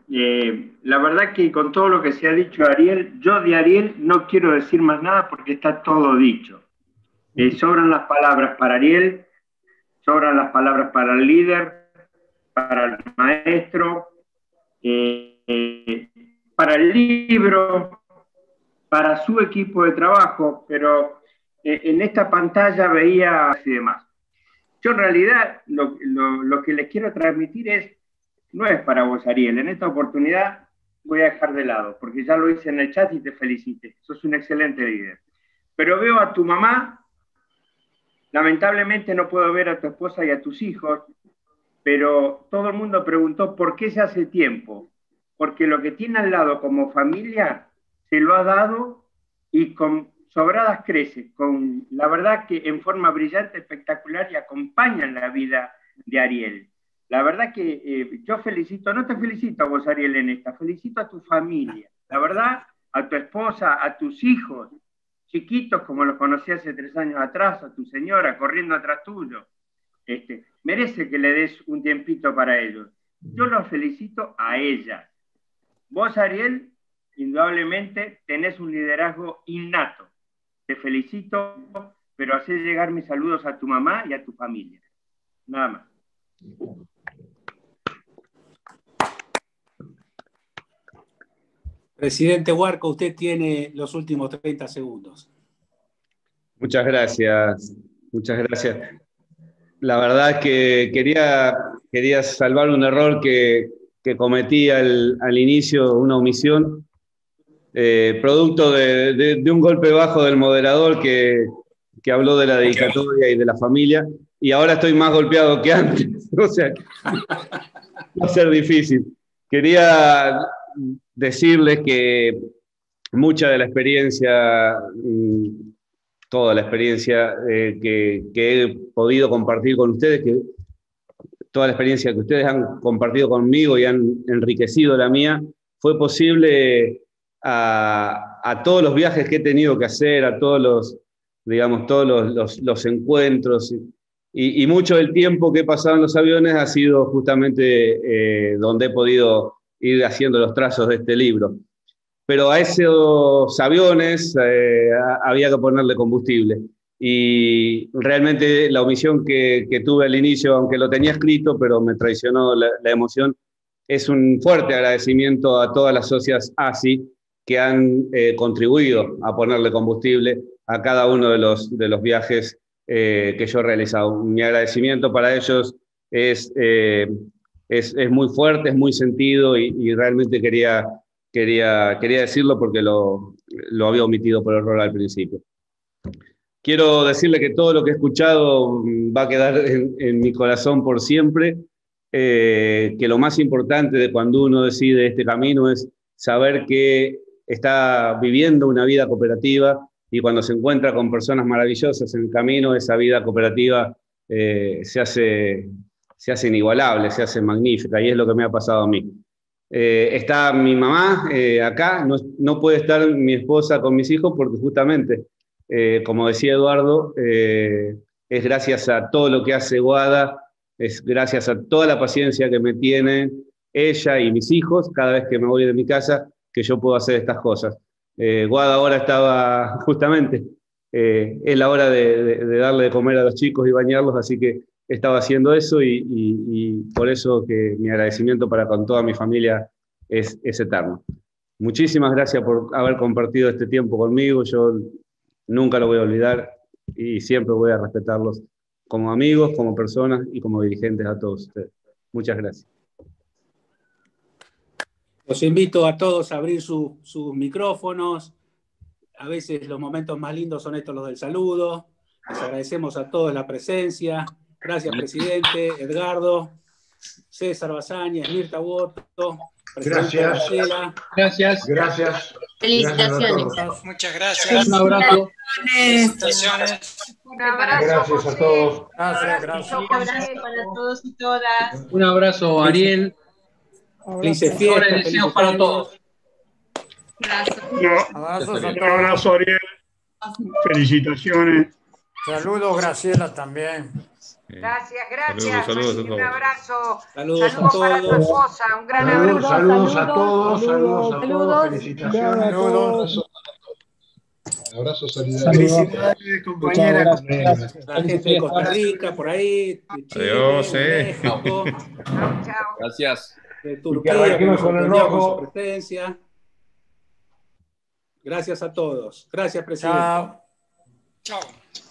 eh, la verdad que con todo lo que se ha dicho de Ariel, yo de Ariel no quiero decir más nada porque está todo dicho. Eh, sobran las palabras para Ariel, sobran las palabras para el líder, para el maestro, eh, eh, para el libro, para su equipo de trabajo, pero eh, en esta pantalla veía y demás. Yo en realidad lo, lo, lo que les quiero transmitir es, no es para vos, Ariel, en esta oportunidad voy a dejar de lado, porque ya lo hice en el chat y te felicité, sos un excelente líder. Pero veo a tu mamá, lamentablemente no puedo ver a tu esposa y a tus hijos, pero todo el mundo preguntó por qué se hace tiempo, porque lo que tiene al lado como familia se lo ha dado y con sobradas crece, con la verdad que en forma brillante, espectacular y acompañan la vida de Ariel. La verdad que eh, yo felicito, no te felicito a vos, Ariel, en esta, felicito a tu familia, la verdad, a tu esposa, a tus hijos, chiquitos como los conocí hace tres años atrás, a tu señora corriendo atrás tuyo. Este, merece que le des un tiempito para ellos. Yo los felicito a ella. Vos, Ariel, indudablemente tenés un liderazgo innato. Te felicito, pero hacé llegar mis saludos a tu mamá y a tu familia. Nada más. Presidente Huarco, usted tiene los últimos treinta segundos. Muchas gracias, muchas gracias. La verdad es que quería, quería salvar un error que, que cometí al, al inicio, una omisión, eh, producto de, de, de un golpe bajo del moderador que, que habló de la dedicatoria y de la familia, y ahora estoy más golpeado que antes, o sea, va a ser difícil. Quería decirles que mucha de la experiencia, toda la experiencia eh, que, que he podido compartir con ustedes, que toda la experiencia que ustedes han compartido conmigo y han enriquecido la mía, fue posible a, a todos los viajes que he tenido que hacer, a todos los, digamos, todos los, los, los encuentros, y, y mucho del tiempo que he pasado en los aviones ha sido justamente eh, donde he podido ir haciendo los trazos de este libro. Pero a esos aviones eh, había que ponerle combustible. Y realmente la omisión que, que tuve al inicio, aunque lo tenía escrito, pero me traicionó la, la emoción, es un fuerte agradecimiento a todas las socias A S I que han eh, contribuido a ponerle combustible a cada uno de los, de los viajes eh, que yo he realizado. Mi agradecimiento para ellos es, eh, es, es muy fuerte, es muy sentido y, y realmente quería... Quería, quería decirlo porque lo, lo había omitido por error al principio. Quiero decirle que todo lo que he escuchado va a quedar en, en mi corazón por siempre, eh, que lo más importante de cuando uno decide este camino es saber que está viviendo una vida cooperativa y cuando se encuentra con personas maravillosas en el camino, esa vida cooperativa eh, se hace, se hace inigualable, se hace magnífica y es lo que me ha pasado a mí. Eh, está mi mamá eh, acá, no, no puede estar mi esposa con mis hijos porque justamente, eh, como decía Eduardo, eh, es gracias a todo lo que hace Guada, es gracias a toda la paciencia que me tienen ella y mis hijos cada vez que me voy de mi casa que yo puedo hacer estas cosas. Eh, Guada ahora estaba justamente, eh, es la hora de, de, de darle de comer a los chicos y bañarlos, así que estaba haciendo eso y, y, y por eso que mi agradecimiento para con toda mi familia es, es eterno. Muchísimas gracias por haber compartido este tiempo conmigo, yo nunca lo voy a olvidar y siempre voy a respetarlos como amigos, como personas y como dirigentes a todos ustedes. Muchas gracias. Los invito a todos a abrir su, sus micrófonos, a veces los momentos más lindos son estos los del saludo, les agradecemos a todos la presencia. Gracias, presidente, Edgardo, César Bazáñez, Mirta Boto, presidente Gracias. Gracias. Gracias. Felicitaciones. Gracias Muchas gracias. Un abrazo. Felicitaciones. Un abrazo. Gracias a todos. Gracias, gracias. Un abrazo para todos y todas. Un abrazo, Ariel. Felices Mejores fiestas, deseos para todos. Gracias. Abrazos a Un todos. abrazo, Ariel. Felicitaciones. Saludos, Graciela, también. Gracias, gracias. Saludos, saludos a Un todos. abrazo. Saludos, Saludos a para tu todos. esposa. Un gran Saludos, abrazo. saludos a todos, saludos a todos, felicitaciones. Saludos. Abrazo solidario. Felicidades, compañera. La gente de Costa Rica, por ahí, de Chile, Adiós, de eh. México, Gracias. de que Turquía, que arranquemos nos con el sorprendió con rojo. su presencia. Gracias a todos. Gracias, presidente. Chao. Chao.